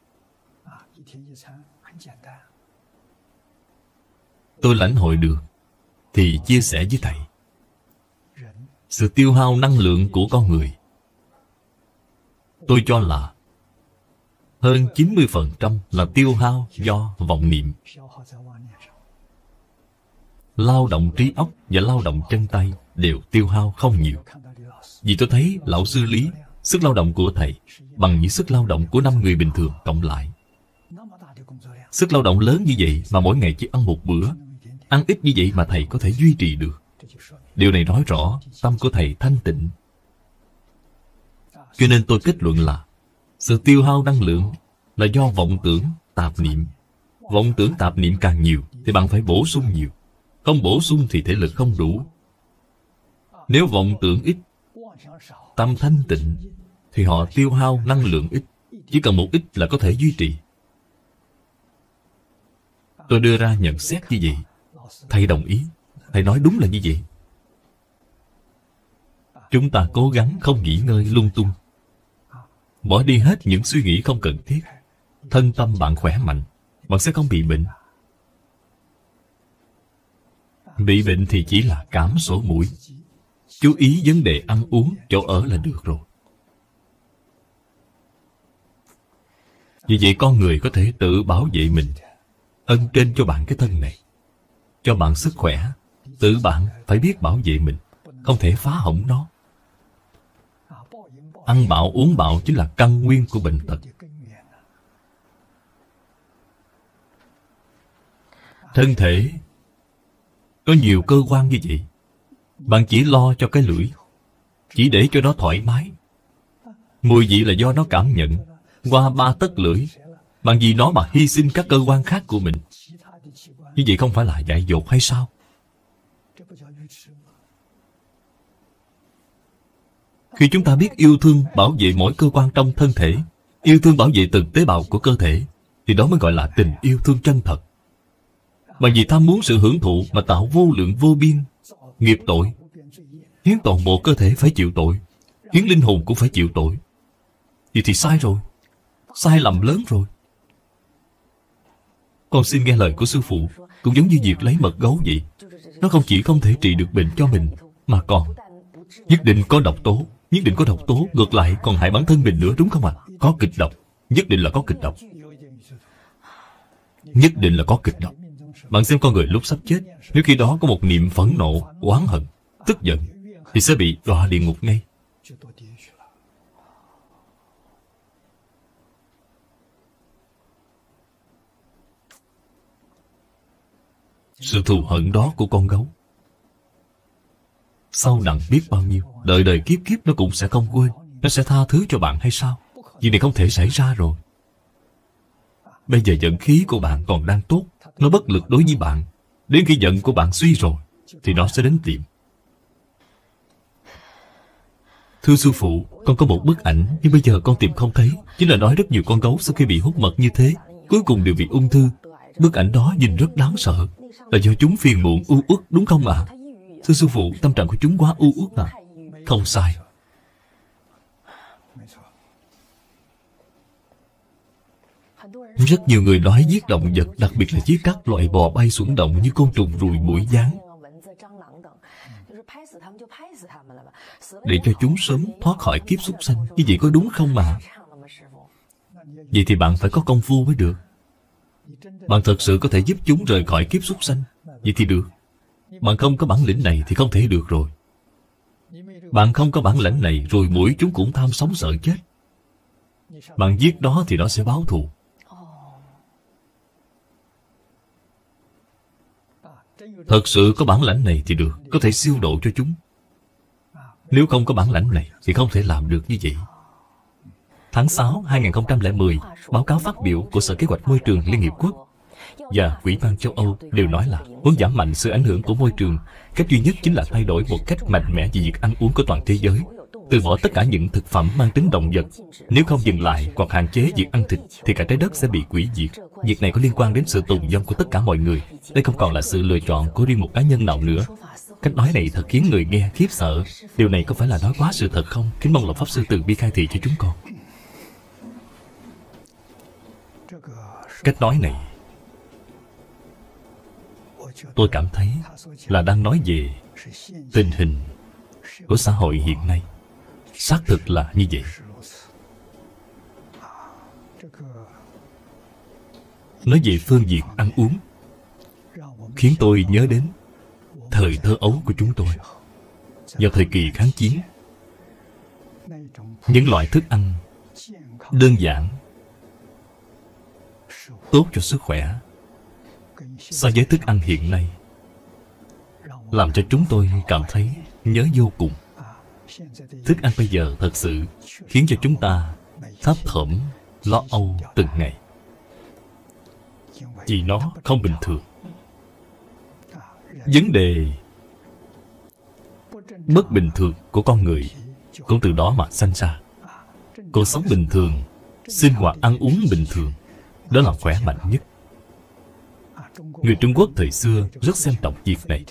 Tôi lãnh hội được thì chia sẻ với thầy. Sự tiêu hao năng lượng của con người, tôi cho là hơn chín mươi phần trăm là tiêu hao do vọng niệm. Lao động trí óc và lao động chân tay đều tiêu hao không nhiều. Vì tôi thấy lão sư Lý, sức lao động của thầy bằng những sức lao động của năm người bình thường cộng lại. Sức lao động lớn như vậy mà mỗi ngày chỉ ăn một bữa, ăn ít như vậy mà thầy có thể duy trì được. Điều này nói rõ tâm của thầy thanh tịnh. Cho nên tôi kết luận là sự tiêu hao năng lượng là do vọng tưởng, tạp niệm. Vọng tưởng tạp niệm càng nhiều thì bạn phải bổ sung nhiều. Không bổ sung thì thể lực không đủ. Nếu vọng tưởng ít, tâm thanh tịnh, thì họ tiêu hao năng lượng ít. Chỉ cần một ít là có thể duy trì. Tôi đưa ra nhận xét như vậy. Thầy đồng ý. Thầy nói đúng là như vậy. Chúng ta cố gắng không nghỉ ngơi lung tung, bỏ đi hết những suy nghĩ không cần thiết. Thân tâm bạn khỏe mạnh, bạn sẽ không bị bệnh. Bị bệnh thì chỉ là cảm sổ mũi. Chú ý vấn đề ăn uống, chỗ ở là được rồi. Vì vậy con người có thể tự bảo vệ mình. Ân trên cho bạn cái thân này, cho bạn sức khỏe. Tự bạn phải biết bảo vệ mình, không thể phá hỏng nó. Ăn bạo uống bạo chính là căn nguyên của bệnh tật. Thân thể có nhiều cơ quan như vậy, bạn chỉ lo cho cái lưỡi, chỉ để cho nó thoải mái. Mùi vị là do nó cảm nhận. Qua ba tấc lưỡi, bằng vì nó mà hy sinh các cơ quan khác của mình. Như vậy không phải là dại dột hay sao? Khi chúng ta biết yêu thương bảo vệ mỗi cơ quan trong thân thể, yêu thương bảo vệ từng tế bào của cơ thể, thì đó mới gọi là tình yêu thương chân thật. Bằng vì tham muốn sự hưởng thụ mà tạo vô lượng vô biên nghiệp tội, khiến toàn bộ cơ thể phải chịu tội, khiến linh hồn cũng phải chịu tội. Vậy thì sai rồi, sai lầm lớn rồi. Con xin nghe lời của sư phụ, cũng giống như việc lấy mật gấu vậy. Nó không chỉ không thể trị được bệnh cho mình, mà còn nhất định có độc tố. Nhất định có độc tố, ngược lại còn hại bản thân mình nữa, đúng không ạ? À? Có kịch độc, nhất định là có kịch độc. Nhất định là có kịch độc. Bạn xem con người lúc sắp chết, nếu khi đó có một niệm phẫn nộ, oán hận, tức giận, thì sẽ bị đọa địa ngục ngay. Sự thù hận đó của con gấu sâu nặng biết bao nhiêu, đời đời kiếp kiếp nó cũng sẽ không quên. Nó sẽ tha thứ cho bạn hay sao? Việc này không thể xảy ra rồi. Bây giờ vận khí của bạn còn đang tốt, nó bất lực đối với bạn. Đến khi giận của bạn suy rồi, thì nó sẽ đến tìm. Thưa sư phụ, con có một bức ảnh, nhưng bây giờ con tìm không thấy. Chính là nói rất nhiều con gấu sau khi bị hút mật như thế, cuối cùng đều bị ung thư. Bức ảnh đó nhìn rất đáng sợ, là do chúng phiền muộn u uất, đúng không ạ? À? Thưa sư phụ, tâm trạng của chúng quá u uất à? Không sai. Rất nhiều người nói giết động vật, đặc biệt là giết các loại bò bay xuẩn động như côn trùng, ruồi, muỗi, gián, để cho chúng sớm thoát khỏi kiếp súc sanh. Như vậy có đúng không mà? Vậy thì bạn phải có công phu mới được. Bạn thật sự có thể giúp chúng rời khỏi kiếp súc sanh, vậy thì được. Bạn không có bản lĩnh này thì không thể được rồi. Bạn không có bản lĩnh này, rồi muỗi chúng cũng tham sống sợ chết. Bạn giết đó thì nó sẽ báo thù. Thật sự có bản lãnh này thì được, có thể siêu độ cho chúng. Nếu không có bản lãnh này thì không thể làm được như vậy. Tháng sáu hai nghìn không trăm lẻ mười, báo cáo phát biểu của Sở Kế hoạch Môi trường Liên Hiệp Quốc và Ủy ban châu Âu đều nói là muốn giảm mạnh sự ảnh hưởng của môi trường, cách duy nhất chính là thay đổi một cách mạnh mẽ về việc ăn uống của toàn thế giới. Từ bỏ tất cả những thực phẩm mang tính động vật. Nếu không dừng lại hoặc hạn chế việc ăn thịt thì cả trái đất sẽ bị hủy diệt. Việc này có liên quan đến sự tồn vong của tất cả mọi người. Đây không còn là sự lựa chọn của riêng một cá nhân nào nữa. Cách nói này thật khiến người nghe khiếp sợ. Điều này có phải là nói quá sự thật không? Kính mong Lộc Pháp Sư từ bi khai thị cho chúng con. Cách nói này tôi cảm thấy là đang nói về tình hình của xã hội hiện nay. Xác thực là như vậy. Nói về phương diện ăn uống, khiến tôi nhớ đến thời thơ ấu của chúng tôi. Vào thời kỳ kháng chiến, những loại thức ăn đơn giản, tốt cho sức khỏe, so với thức ăn hiện nay, làm cho chúng tôi cảm thấy nhớ vô cùng. Thức ăn bây giờ thật sự khiến cho chúng ta thấp thỏm, lo âu từng ngày. Vì nó không bình thường. Vấn đề bất bình thường của con người cũng từ đó mà sanh ra. Cuộc sống bình thường, sinh hoạt ăn uống bình thường, đó là khỏe mạnh nhất. Người Trung Quốc thời xưa rất xem trọng việc này.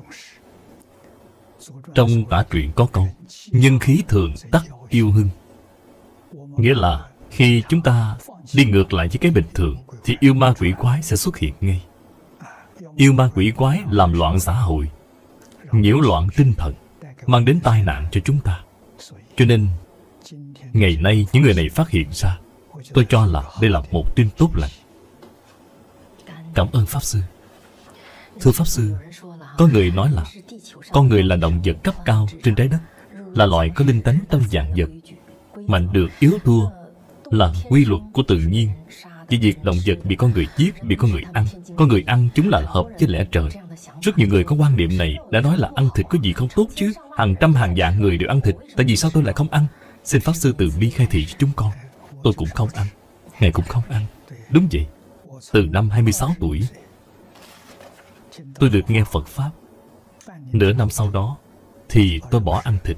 Trong tả truyện có câu nhân khí thường tắc yêu hưng. Nghĩa là khi chúng ta đi ngược lại với cái bình thường thì yêu ma quỷ quái sẽ xuất hiện ngay. Yêu ma quỷ quái làm loạn xã hội, nhiễu loạn tinh thần, mang đến tai nạn cho chúng ta. Cho nên ngày nay những người này phát hiện ra, tôi cho là đây là một tin tốt lành. Cảm ơn Pháp Sư. Thưa Pháp Sư, có người nói là con người là động vật cấp cao trên trái đất, là loại có linh tánh trong vạn vật. Mạnh được yếu thua là quy luật của tự nhiên. Chỉ việc động vật bị con người giết, bị con người ăn. Con người ăn chúng là hợp với lẽ trời. Rất nhiều người có quan niệm này đã nói là ăn thịt có gì không tốt chứ. Hàng trăm hàng vạn người đều ăn thịt, tại vì sao tôi lại không ăn? Xin Pháp Sư từ bi khai thị cho chúng con. Tôi cũng không ăn, Ngài cũng không ăn. Đúng vậy. Từ năm hai mươi sáu tuổi tôi được nghe Phật Pháp. Nửa năm sau đó thì tôi bỏ ăn thịt.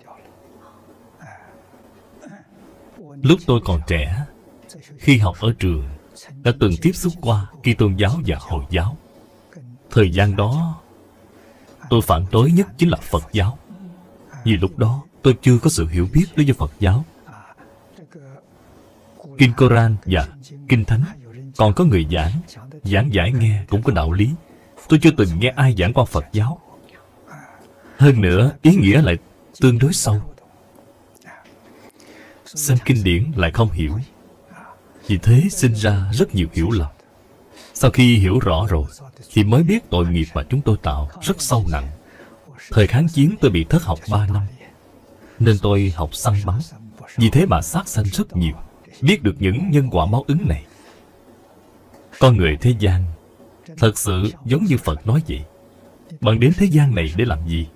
Lúc tôi còn trẻ, khi học ở trường, đã từng tiếp xúc qua Kitô tôn giáo và Hồi giáo. Thời gian đó tôi phản đối nhất chính là Phật giáo. Vì lúc đó tôi chưa có sự hiểu biết đối với Phật giáo. Kinh Koran và Kinh Thánh còn có người giảng, giảng giải nghe cũng có đạo lý. Tôi chưa từng nghe ai giảng qua Phật giáo. Hơn nữa, ý nghĩa lại tương đối sâu. Xem kinh điển lại không hiểu. Vì thế sinh ra rất nhiều hiểu lầm. Sau khi hiểu rõ rồi thì mới biết tội nghiệp mà chúng tôi tạo rất sâu nặng. Thời kháng chiến tôi bị thất học ba năm, nên tôi học săn bắn. Vì thế mà sát sanh rất nhiều. Biết được những nhân quả báo ứng này. Con người thế gian thật sự giống như Phật nói vậy. Bạn đến thế gian này để làm gì?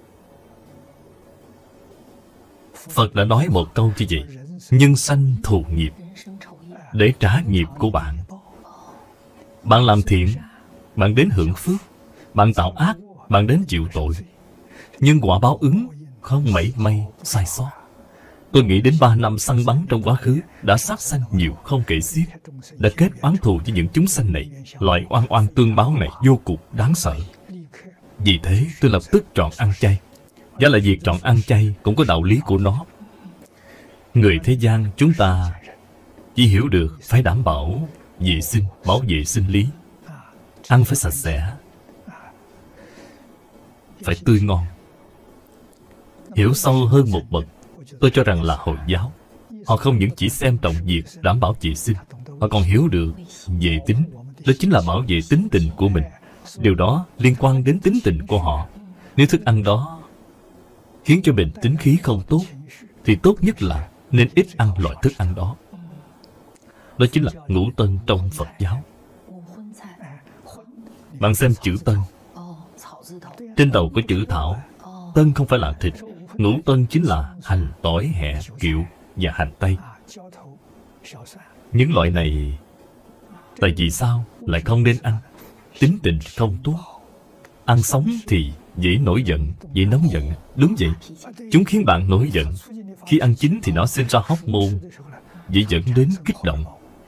Phật đã nói một câu như vậy: nhân sanh thù nghiệp, để trả nghiệp của bạn. Bạn làm thiện, bạn đến hưởng phước. Bạn tạo ác, bạn đến chịu tội. Nhưng quả báo ứng không mảy may sai sót. Tôi nghĩ đến ba năm săn bắn trong quá khứ đã sát sanh nhiều không kể xiết, đã kết oán thù với những chúng sanh này. Loại oan oan tương báo này vô cùng đáng sợ. Vì thế tôi lập tức chọn ăn chay. Giá là việc chọn ăn chay cũng có đạo lý của nó. Người thế gian chúng ta chỉ hiểu được phải đảm bảo vệ sinh, bảo vệ sinh lý. Ăn phải sạch sẽ, phải tươi ngon. Hiểu sâu hơn một bậc, tôi cho rằng là Hồi giáo. Họ không những chỉ xem trọng việc đảm bảo vệ sinh, họ còn hiểu được vệ tính. Đó chính là bảo vệ tính tình của mình. Điều đó liên quan đến tính tình của họ. Nếu thức ăn đó khiến cho mình tính khí không tốt, thì tốt nhất là nên ít ăn loại thức ăn đó. Đó chính là ngũ tân trong Phật giáo. Bạn xem chữ tân, trên đầu có chữ thảo. Tân không phải là thịt. Ngũ tân chính là hành, tỏi, hẹ, kiệu và hành tây. Những loại này tại vì sao lại không nên ăn? Tính tình không tốt. Ăn sống thì dễ nổi giận, dễ nóng giận. Đúng vậy. Chúng khiến bạn nổi giận. Khi ăn chín thì nó sinh ra hormone, dễ dẫn đến kích động.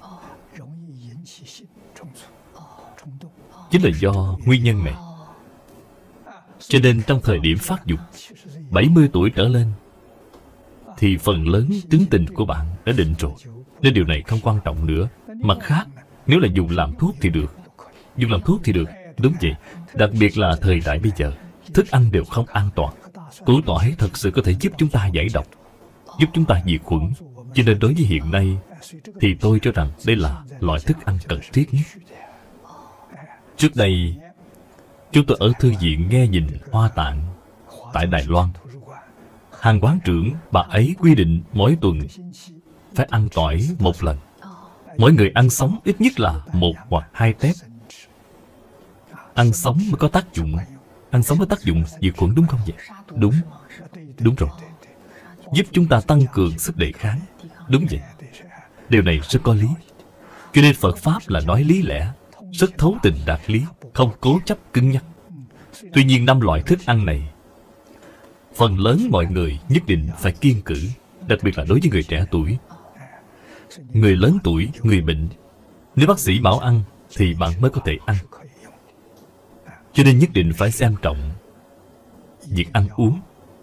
Chính là do nguyên nhân này. Cho nên trong thời điểm phát dục, bảy mươi tuổi trở lên, thì phần lớn tính tình của bạn đã định rồi. Nên điều này không quan trọng nữa. Mặt khác, nếu là dùng làm thuốc thì được. Dùng làm thuốc thì được. Đúng vậy. Đặc biệt là thời đại bây giờ, thức ăn đều không an toàn. Củ tỏi thật sự có thể giúp chúng ta giải độc, giúp chúng ta diệt khuẩn. Cho nên đối với hiện nay, thì tôi cho rằng đây là loại thức ăn cần thiết nhất. Trước đây, chúng tôi ở thư viện nghe nhìn Hoa Tạng tại Đài Loan. Hàng quán trưởng bà ấy quy định mỗi tuần phải ăn tỏi một lần. Mỗi người ăn sống ít nhất là một hoặc hai tép. Ăn sống mới có tác dụng. Ăn sống có tác dụng diệt khuẩn, đúng không vậy? Đúng. Đúng rồi. Giúp chúng ta tăng cường sức đề kháng. Đúng vậy. Điều này rất có lý. Cho nên Phật Pháp là nói lý lẽ, rất thấu tình đạt lý, không cố chấp cứng nhắc. Tuy nhiên năm loại thức ăn này, phần lớn mọi người nhất định phải kiêng cữ. Đặc biệt là đối với người trẻ tuổi, người lớn tuổi, người bệnh. Nếu bác sĩ bảo ăn thì bạn mới có thể ăn. Cho nên nhất định phải xem trọng việc ăn uống.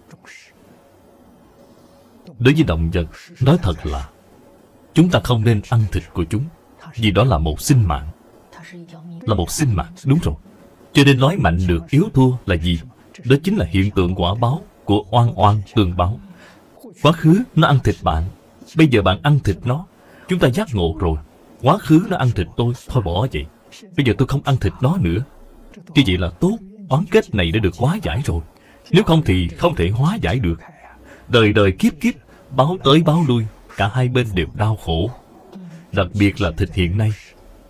Đối với động vật, nói thật là chúng ta không nên ăn thịt của chúng, vì đó là một sinh mạng. Là một sinh mạng, đúng rồi. Cho nên nói mạnh được yếu thua là gì? Đó chính là hiện tượng quả báo của oan oan tương báo. Quá khứ nó ăn thịt bạn, bây giờ bạn ăn thịt nó. Chúng ta giác ngộ rồi. Quá khứ nó ăn thịt tôi, thôi bỏ vậy. Bây giờ tôi không ăn thịt nó nữa. Như vậy là tốt. Oán kết này đã được hóa giải rồi. Nếu không thì không thể hóa giải được. Đời đời kiếp kiếp, báo tới báo lui, cả hai bên đều đau khổ. đặc biệt là thịt hiện nay.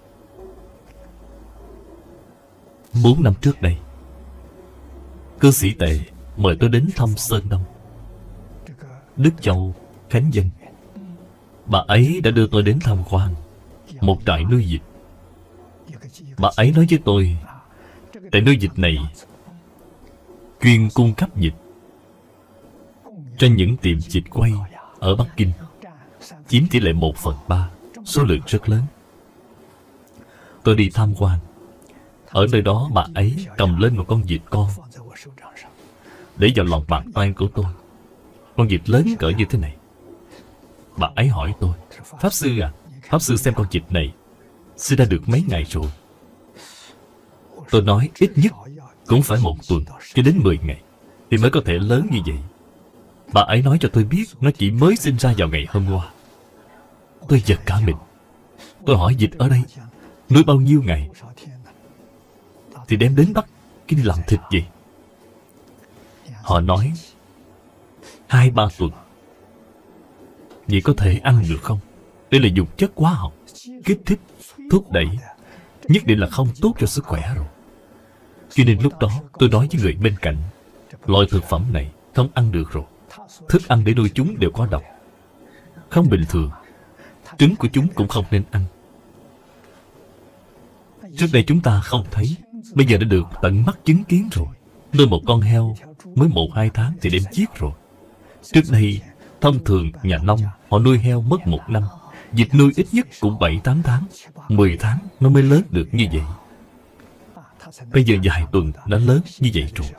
Bốn năm trước đây, cư sĩ Tệ mời tôi đến thăm Sơn Đông, Đức Châu, Khánh Dân. Bà ấy đã đưa tôi đến tham quan một trại nuôi vịt. Bà ấy nói với tôi, trại nuôi vịt này chuyên cung cấp vịt cho những tiệm vịt quay ở Bắc Kinh, chiếm tỷ lệ một phần ba, số lượng rất lớn. Tôi đi tham quan. Ở nơi đó bà ấy cầm lên một con vịt con để vào lòng bàn tay của tôi. Con vịt lớn cỡ như thế này. Bà ấy hỏi tôi, Pháp Sư à, Pháp Sư xem con vịt này sư đã được mấy ngày rồi? Tôi nói ít nhất cũng phải một tuần cho đến mười ngày thì mới có thể lớn như vậy. Bà ấy nói cho tôi biết nó chỉ mới sinh ra vào ngày hôm qua. Tôi giật cả mình. Tôi hỏi vịt ở đây nuôi bao nhiêu ngày thì đem đến Bắc Kinh làm thịt gì? Họ nói hai ba tuần. Vậy có thể ăn được không? Đây là dùng chất hóa học, kích thích, thúc đẩy, nhất định là không tốt cho sức khỏe rồi. Cho nên lúc đó tôi nói với người bên cạnh, loại thực phẩm này không ăn được rồi. Thức ăn để nuôi chúng đều có độc, không bình thường. Trứng của chúng cũng không nên ăn. Trước đây chúng ta không thấy, bây giờ đã được tận mắt chứng kiến rồi. Nuôi một con heo mới một hai tháng thì đem giết rồi. Trước đây thông thường nhà nông họ nuôi heo mất một năm, vịt nuôi ít nhất cũng bảy tám tháng, mười tháng nó mới lớn được như vậy. Bây giờ vài tuần đã lớn như vậy rồi.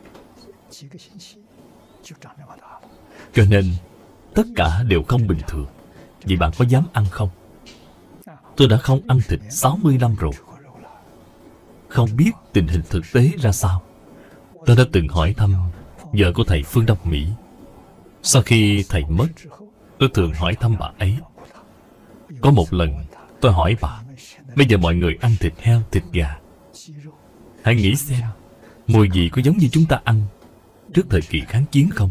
Cho nên tất cả đều không bình thường. Vậy bạn có dám ăn không? Tôi đã không ăn thịt sáu mươi năm rồi, không biết tình hình thực tế ra sao. Tôi đã từng hỏi thăm vợ của thầy phương Đông Mỹ. Sau khi thầy mất, tôi thường hỏi thăm bà ấy. Có một lần tôi hỏi bà, bây giờ mọi người ăn thịt heo, thịt gà, hãy nghĩ xem mùi vị có giống như chúng ta ăn trước thời kỳ kháng chiến không?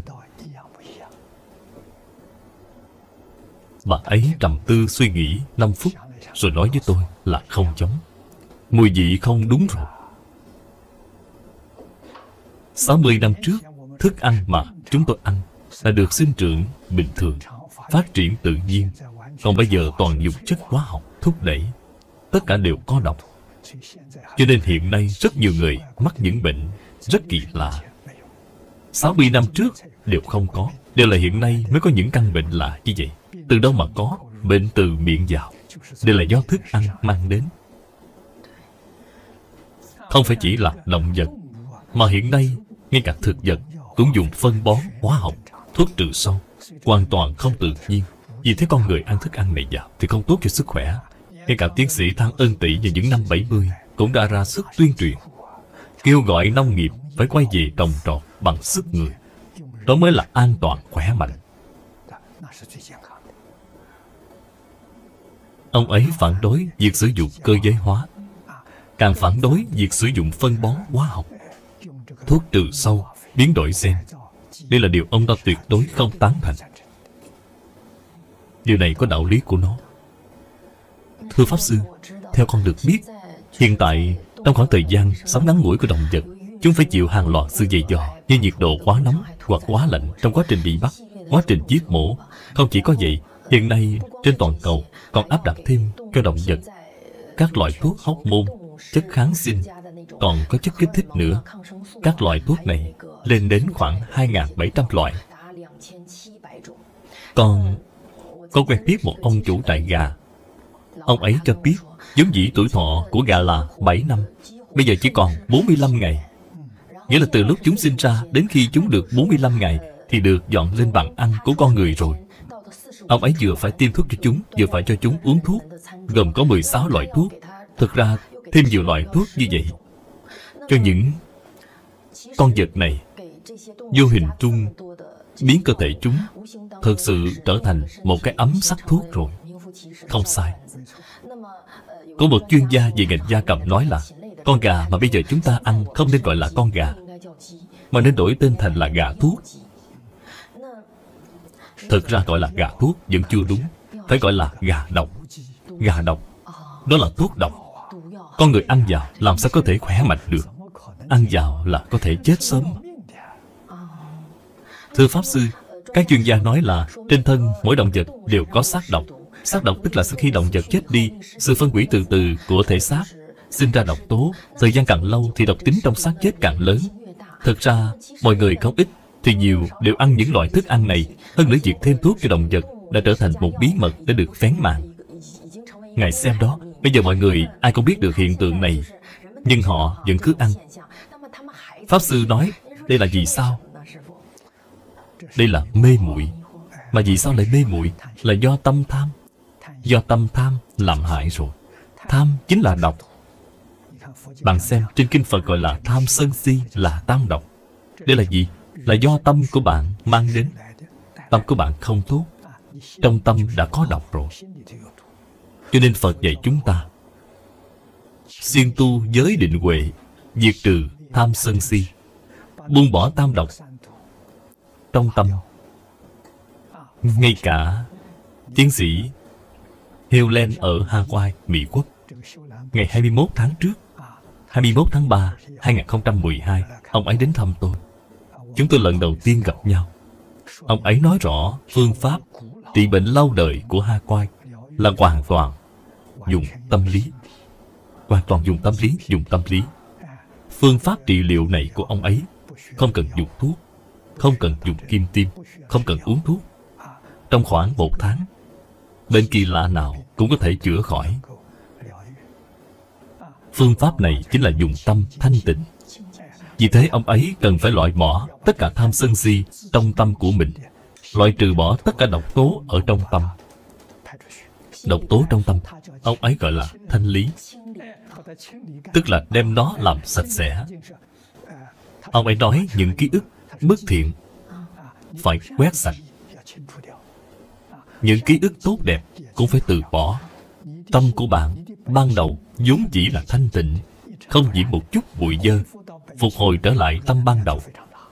Bà ấy trầm tư suy nghĩ năm phút rồi nói với tôi là không giống. Mùi vị không đúng rồi. sáu mươi năm trước, thức ăn mà chúng tôi ăn là được sinh trưởng bình thường, phát triển tự nhiên. Còn bây giờ toàn dùng chất hóa học, thúc đẩy. Tất cả đều có độc. Cho nên hiện nay rất nhiều người mắc những bệnh rất kỳ lạ. sáu mươi năm trước đều không có. Đều là hiện nay mới có những căn bệnh lạ như vậy. Từ đâu mà có? Bệnh từ miệng vào. Đều là do thức ăn mang đến. Không phải chỉ là động vật, mà hiện nay ngay cả thực vật cũng dùng phân bón, hóa học, thuốc trừ sâu, hoàn toàn không tự nhiên. Vì thế con người ăn thức ăn này vào thì không tốt cho sức khỏe. Ngay cả tiến sĩ Thang Ân Tị vào những năm bảy mươi cũng đã ra sức tuyên truyền, kêu gọi nông nghiệp phải quay về trồng trọt bằng sức người. Đó mới là an toàn, khỏe mạnh. Ông ấy phản đối việc sử dụng cơ giới hóa, càng phản đối việc sử dụng phân bón hóa học, thuốc trừ sâu, biến đổi gen. Đây là điều ông ta tuyệt đối không tán thành. Điều này có đạo lý của nó. Thưa Pháp Sư, theo con được biết, hiện tại trong khoảng thời gian sống ngắn ngủi của động vật, chúng phải chịu hàng loạt sự dày dò như nhiệt độ quá nóng hoặc quá lạnh trong quá trình bị bắt, quá trình giết mổ. Không chỉ có vậy, hiện nay trên toàn cầu còn áp đặt thêm cho động vật các loại thuốc hóc môn, chất kháng sinh, còn có chất kích thích nữa. Các loại thuốc này lên đến khoảng hai nghìn bảy trăm loại. Còn con quen biết một ông chủ trại gà. Ông ấy cho biết vốn dĩ tuổi thọ của gà là bảy năm, bây giờ chỉ còn bốn mươi lăm ngày. Nghĩa là từ lúc chúng sinh ra đến khi chúng được bốn mươi lăm ngày thì được dọn lên bàn ăn của con người rồi. Ông ấy vừa phải tiêm thuốc cho chúng, vừa phải cho chúng uống thuốc, gồm có mười sáu loại thuốc. Thực ra thêm nhiều loại thuốc như vậy cho những con vật này, vô hình trung biến cơ thể chúng thực sự trở thành một cái ấm sắc thuốc rồi. Không sai. Có một chuyên gia về ngành gia cầm nói là con gà mà bây giờ chúng ta ăn không nên gọi là con gà, mà nên đổi tên thành là gà thuốc. Thực ra gọi là gà thuốc vẫn chưa đúng, phải gọi là gà độc. gà độc. Đó là thuốc độc. Con người ăn vào làm sao có thể khỏe mạnh được? Ăn vào là có thể chết sớm. Thưa Pháp Sư, các chuyên gia nói là trên thân mỗi động vật đều có xác độc. Xác độc tức là sau khi động vật chết đi, sự phân hủy từ từ của thể xác sinh ra độc tố. Thời gian càng lâu thì độc tính trong xác chết càng lớn. Thực ra, mọi người không ít thì nhiều đều ăn những loại thức ăn này. Hơn nữa việc thêm thuốc cho động vật đã trở thành một bí mật đã được phén màn. Ngài xem đó, bây giờ mọi người ai cũng biết được hiện tượng này, nhưng họ vẫn cứ ăn. Pháp Sư nói, đây là vì sao? Đây là mê muội. Mà vì sao lại mê muội? Là do tâm tham. Do tâm tham làm hại rồi. Tham chính là độc. Bạn xem, trên kinh Phật gọi là tham sân si là tam độc. Đây là gì? Là do tâm của bạn mang đến. Tâm của bạn không tốt. Trong tâm đã có độc rồi. Cho nên Phật dạy chúng ta siêng tu giới định huệ, diệt trừ tham sân si, buông bỏ tam độc trong tâm. Ngay cả tiến sĩ Helen ở Hawaii, Mỹ Quốc, ngày hai mươi mốt tháng trước, hai mươi mốt tháng ba, hai nghìn không trăm mười hai, ông ấy đến thăm tôi. Chúng tôi lần đầu tiên gặp nhau. Ông ấy nói rõ phương pháp trị bệnh lâu đời của Hawaii là hoàn toàn dùng tâm lý. Hoàn toàn dùng tâm lý, dùng tâm lý. Phương pháp trị liệu này của ông ấy không cần dùng thuốc, không cần dùng kim tiêm, không cần uống thuốc. Trong khoảng một tháng, bệnh kỳ lạ nào cũng có thể chữa khỏi. Phương pháp này chính là dùng tâm thanh tịnh. Vì thế ông ấy cần phải loại bỏ tất cả tham sân si trong tâm của mình, loại trừ bỏ tất cả độc tố ở trong tâm. Độc tố trong tâm, ông ấy gọi là thanh lý, tức là đem nó làm sạch sẽ. Ông ấy nói những ký ức bất thiện phải quét sạch. Những ký ức tốt đẹp cũng phải từ bỏ. Tâm của bạn ban đầu vốn chỉ là thanh tịnh, không nhiễm một chút bụi dơ, phục hồi trở lại tâm ban đầu.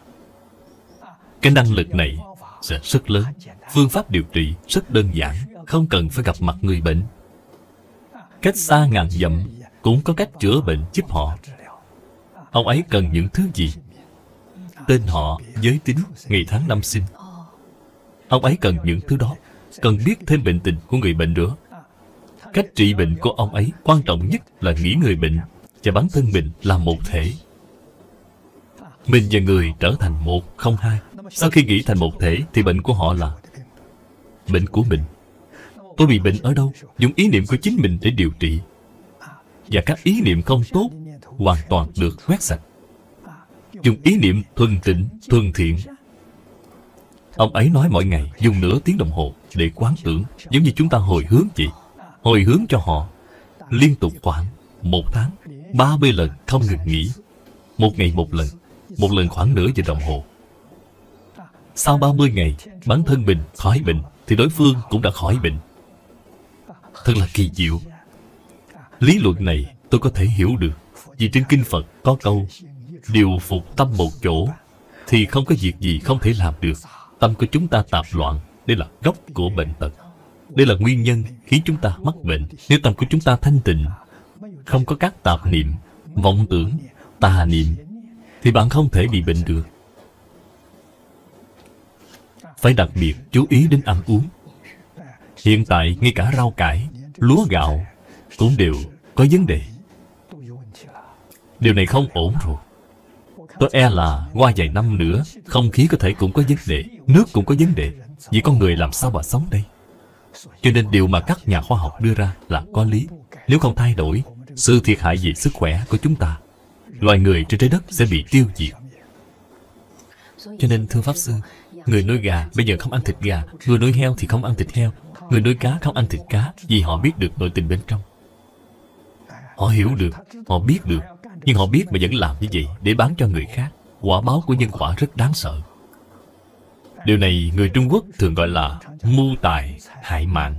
Cái năng lực này sẽ rất lớn. Phương pháp điều trị rất đơn giản, không cần phải gặp mặt người bệnh. Cách xa ngàn dặm cũng có cách chữa bệnh giúp họ. Ông ấy cần những thứ gì? Tên họ, giới tính, ngày tháng năm sinh. Ông ấy cần những thứ đó. Cần biết thêm bệnh tình của người bệnh nữa. Cách trị bệnh của ông ấy quan trọng nhất là nghĩ người bệnh và bản thân mình là một thể. Mình và người trở thành một, không hai. Sau khi nghĩ thành một thể thì bệnh của họ là bệnh của mình. Tôi bị bệnh ở đâu? Dùng ý niệm của chính mình để điều trị. Và các ý niệm không tốt hoàn toàn được quét sạch. Dùng ý niệm thuần tịnh, thuần thiện. Ông ấy nói mỗi ngày dùng nửa tiếng đồng hồ để quán tưởng, giống như chúng ta hồi hướng vậy. Hồi hướng cho họ liên tục khoảng một tháng, ba mươi lần không ngừng nghỉ. Một ngày một lần, một lần khoảng nửa giờ đồng hồ. Sau ba mươi ngày, bản thân mình khỏi bệnh thì đối phương cũng đã khỏi bệnh. Thật là kỳ diệu. Lý luận này tôi có thể hiểu được. Vì trên kinh Phật có câu điều phục tâm một chỗ thì không có việc gì không thể làm được. Tâm của chúng ta tạp loạn, đây là gốc của bệnh tật. Đây là nguyên nhân khiến chúng ta mắc bệnh. Nếu tâm của chúng ta thanh tịnh, không có các tạp niệm, vọng tưởng, tà niệm, thì bạn không thể bị bệnh được. Phải đặc biệt chú ý đến ăn uống. Hiện tại ngay cả rau cải, lúa gạo cũng đều có vấn đề. Điều này không ổn rồi. Tôi e là qua vài năm nữa, không khí có thể cũng có vấn đề, nước cũng có vấn đề. Vì con người làm sao mà sống đây? Cho nên điều mà các nhà khoa học đưa ra là có lý. Nếu không thay đổi, sự thiệt hại về sức khỏe của chúng ta, loài người trên trái đất sẽ bị tiêu diệt. Cho nên thưa Pháp Sư, người nuôi gà bây giờ không ăn thịt gà, người nuôi heo thì không ăn thịt heo, người nuôi cá không ăn thịt cá, vì họ biết được nội tình bên trong. Họ hiểu được, họ biết được, nhưng họ biết mà vẫn làm như vậy để bán cho người khác. Quả báo của nhân quả rất đáng sợ. Điều này người Trung Quốc thường gọi là mưu tài hại mạng.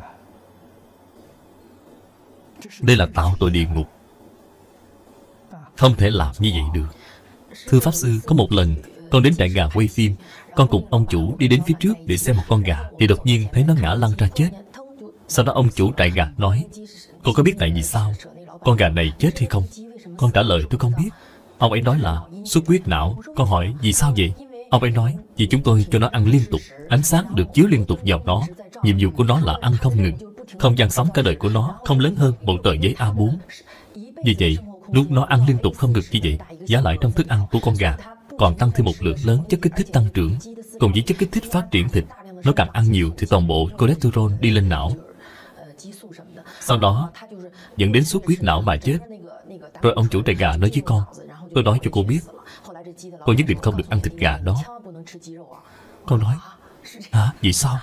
Đây là tạo tội địa ngục. Không thể làm như vậy được. Thưa Pháp Sư, có một lần con đến trại gà quay phim. Con cùng ông chủ đi đến phía trước để xem một con gà, thì đột nhiên thấy nó ngã lăn ra chết. Sau đó ông chủ trại gà nói, cô có biết tại vì sao con gà này chết hay không? Con trả lời tôi không biết. Ông ấy nói là xuất huyết não. Con hỏi vì sao vậy? Ông ấy nói vì chúng tôi cho nó ăn liên tục, ánh sáng được chiếu liên tục vào nó. Nhiệm vụ của nó là ăn không ngừng. Không gian sống cả đời của nó không lớn hơn một tờ giấy A bốn. Vì vậy, lúc nó ăn liên tục không ngừng như vậy, giá lại trong thức ăn của con gà còn tăng thêm một lượng lớn chất kích thích tăng trưởng. Cùng với chất kích thích phát triển thịt, nó càng ăn nhiều thì toàn bộ cholesterol đi lên não, sau đó dẫn đến xuất huyết não mà chết. Rồi ông chủ trại gà nói với con, tôi nói cho cô biết, cô nhất định không được ăn thịt gà đó. Con nói, hả? Vì sao?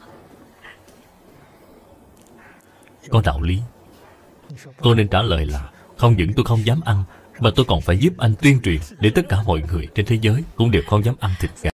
Có đạo lý. Tôi nên trả lời là, không những tôi không dám ăn, mà tôi còn phải giúp anh tuyên truyền để tất cả mọi người trên thế giới cũng đều không dám ăn thịt gà.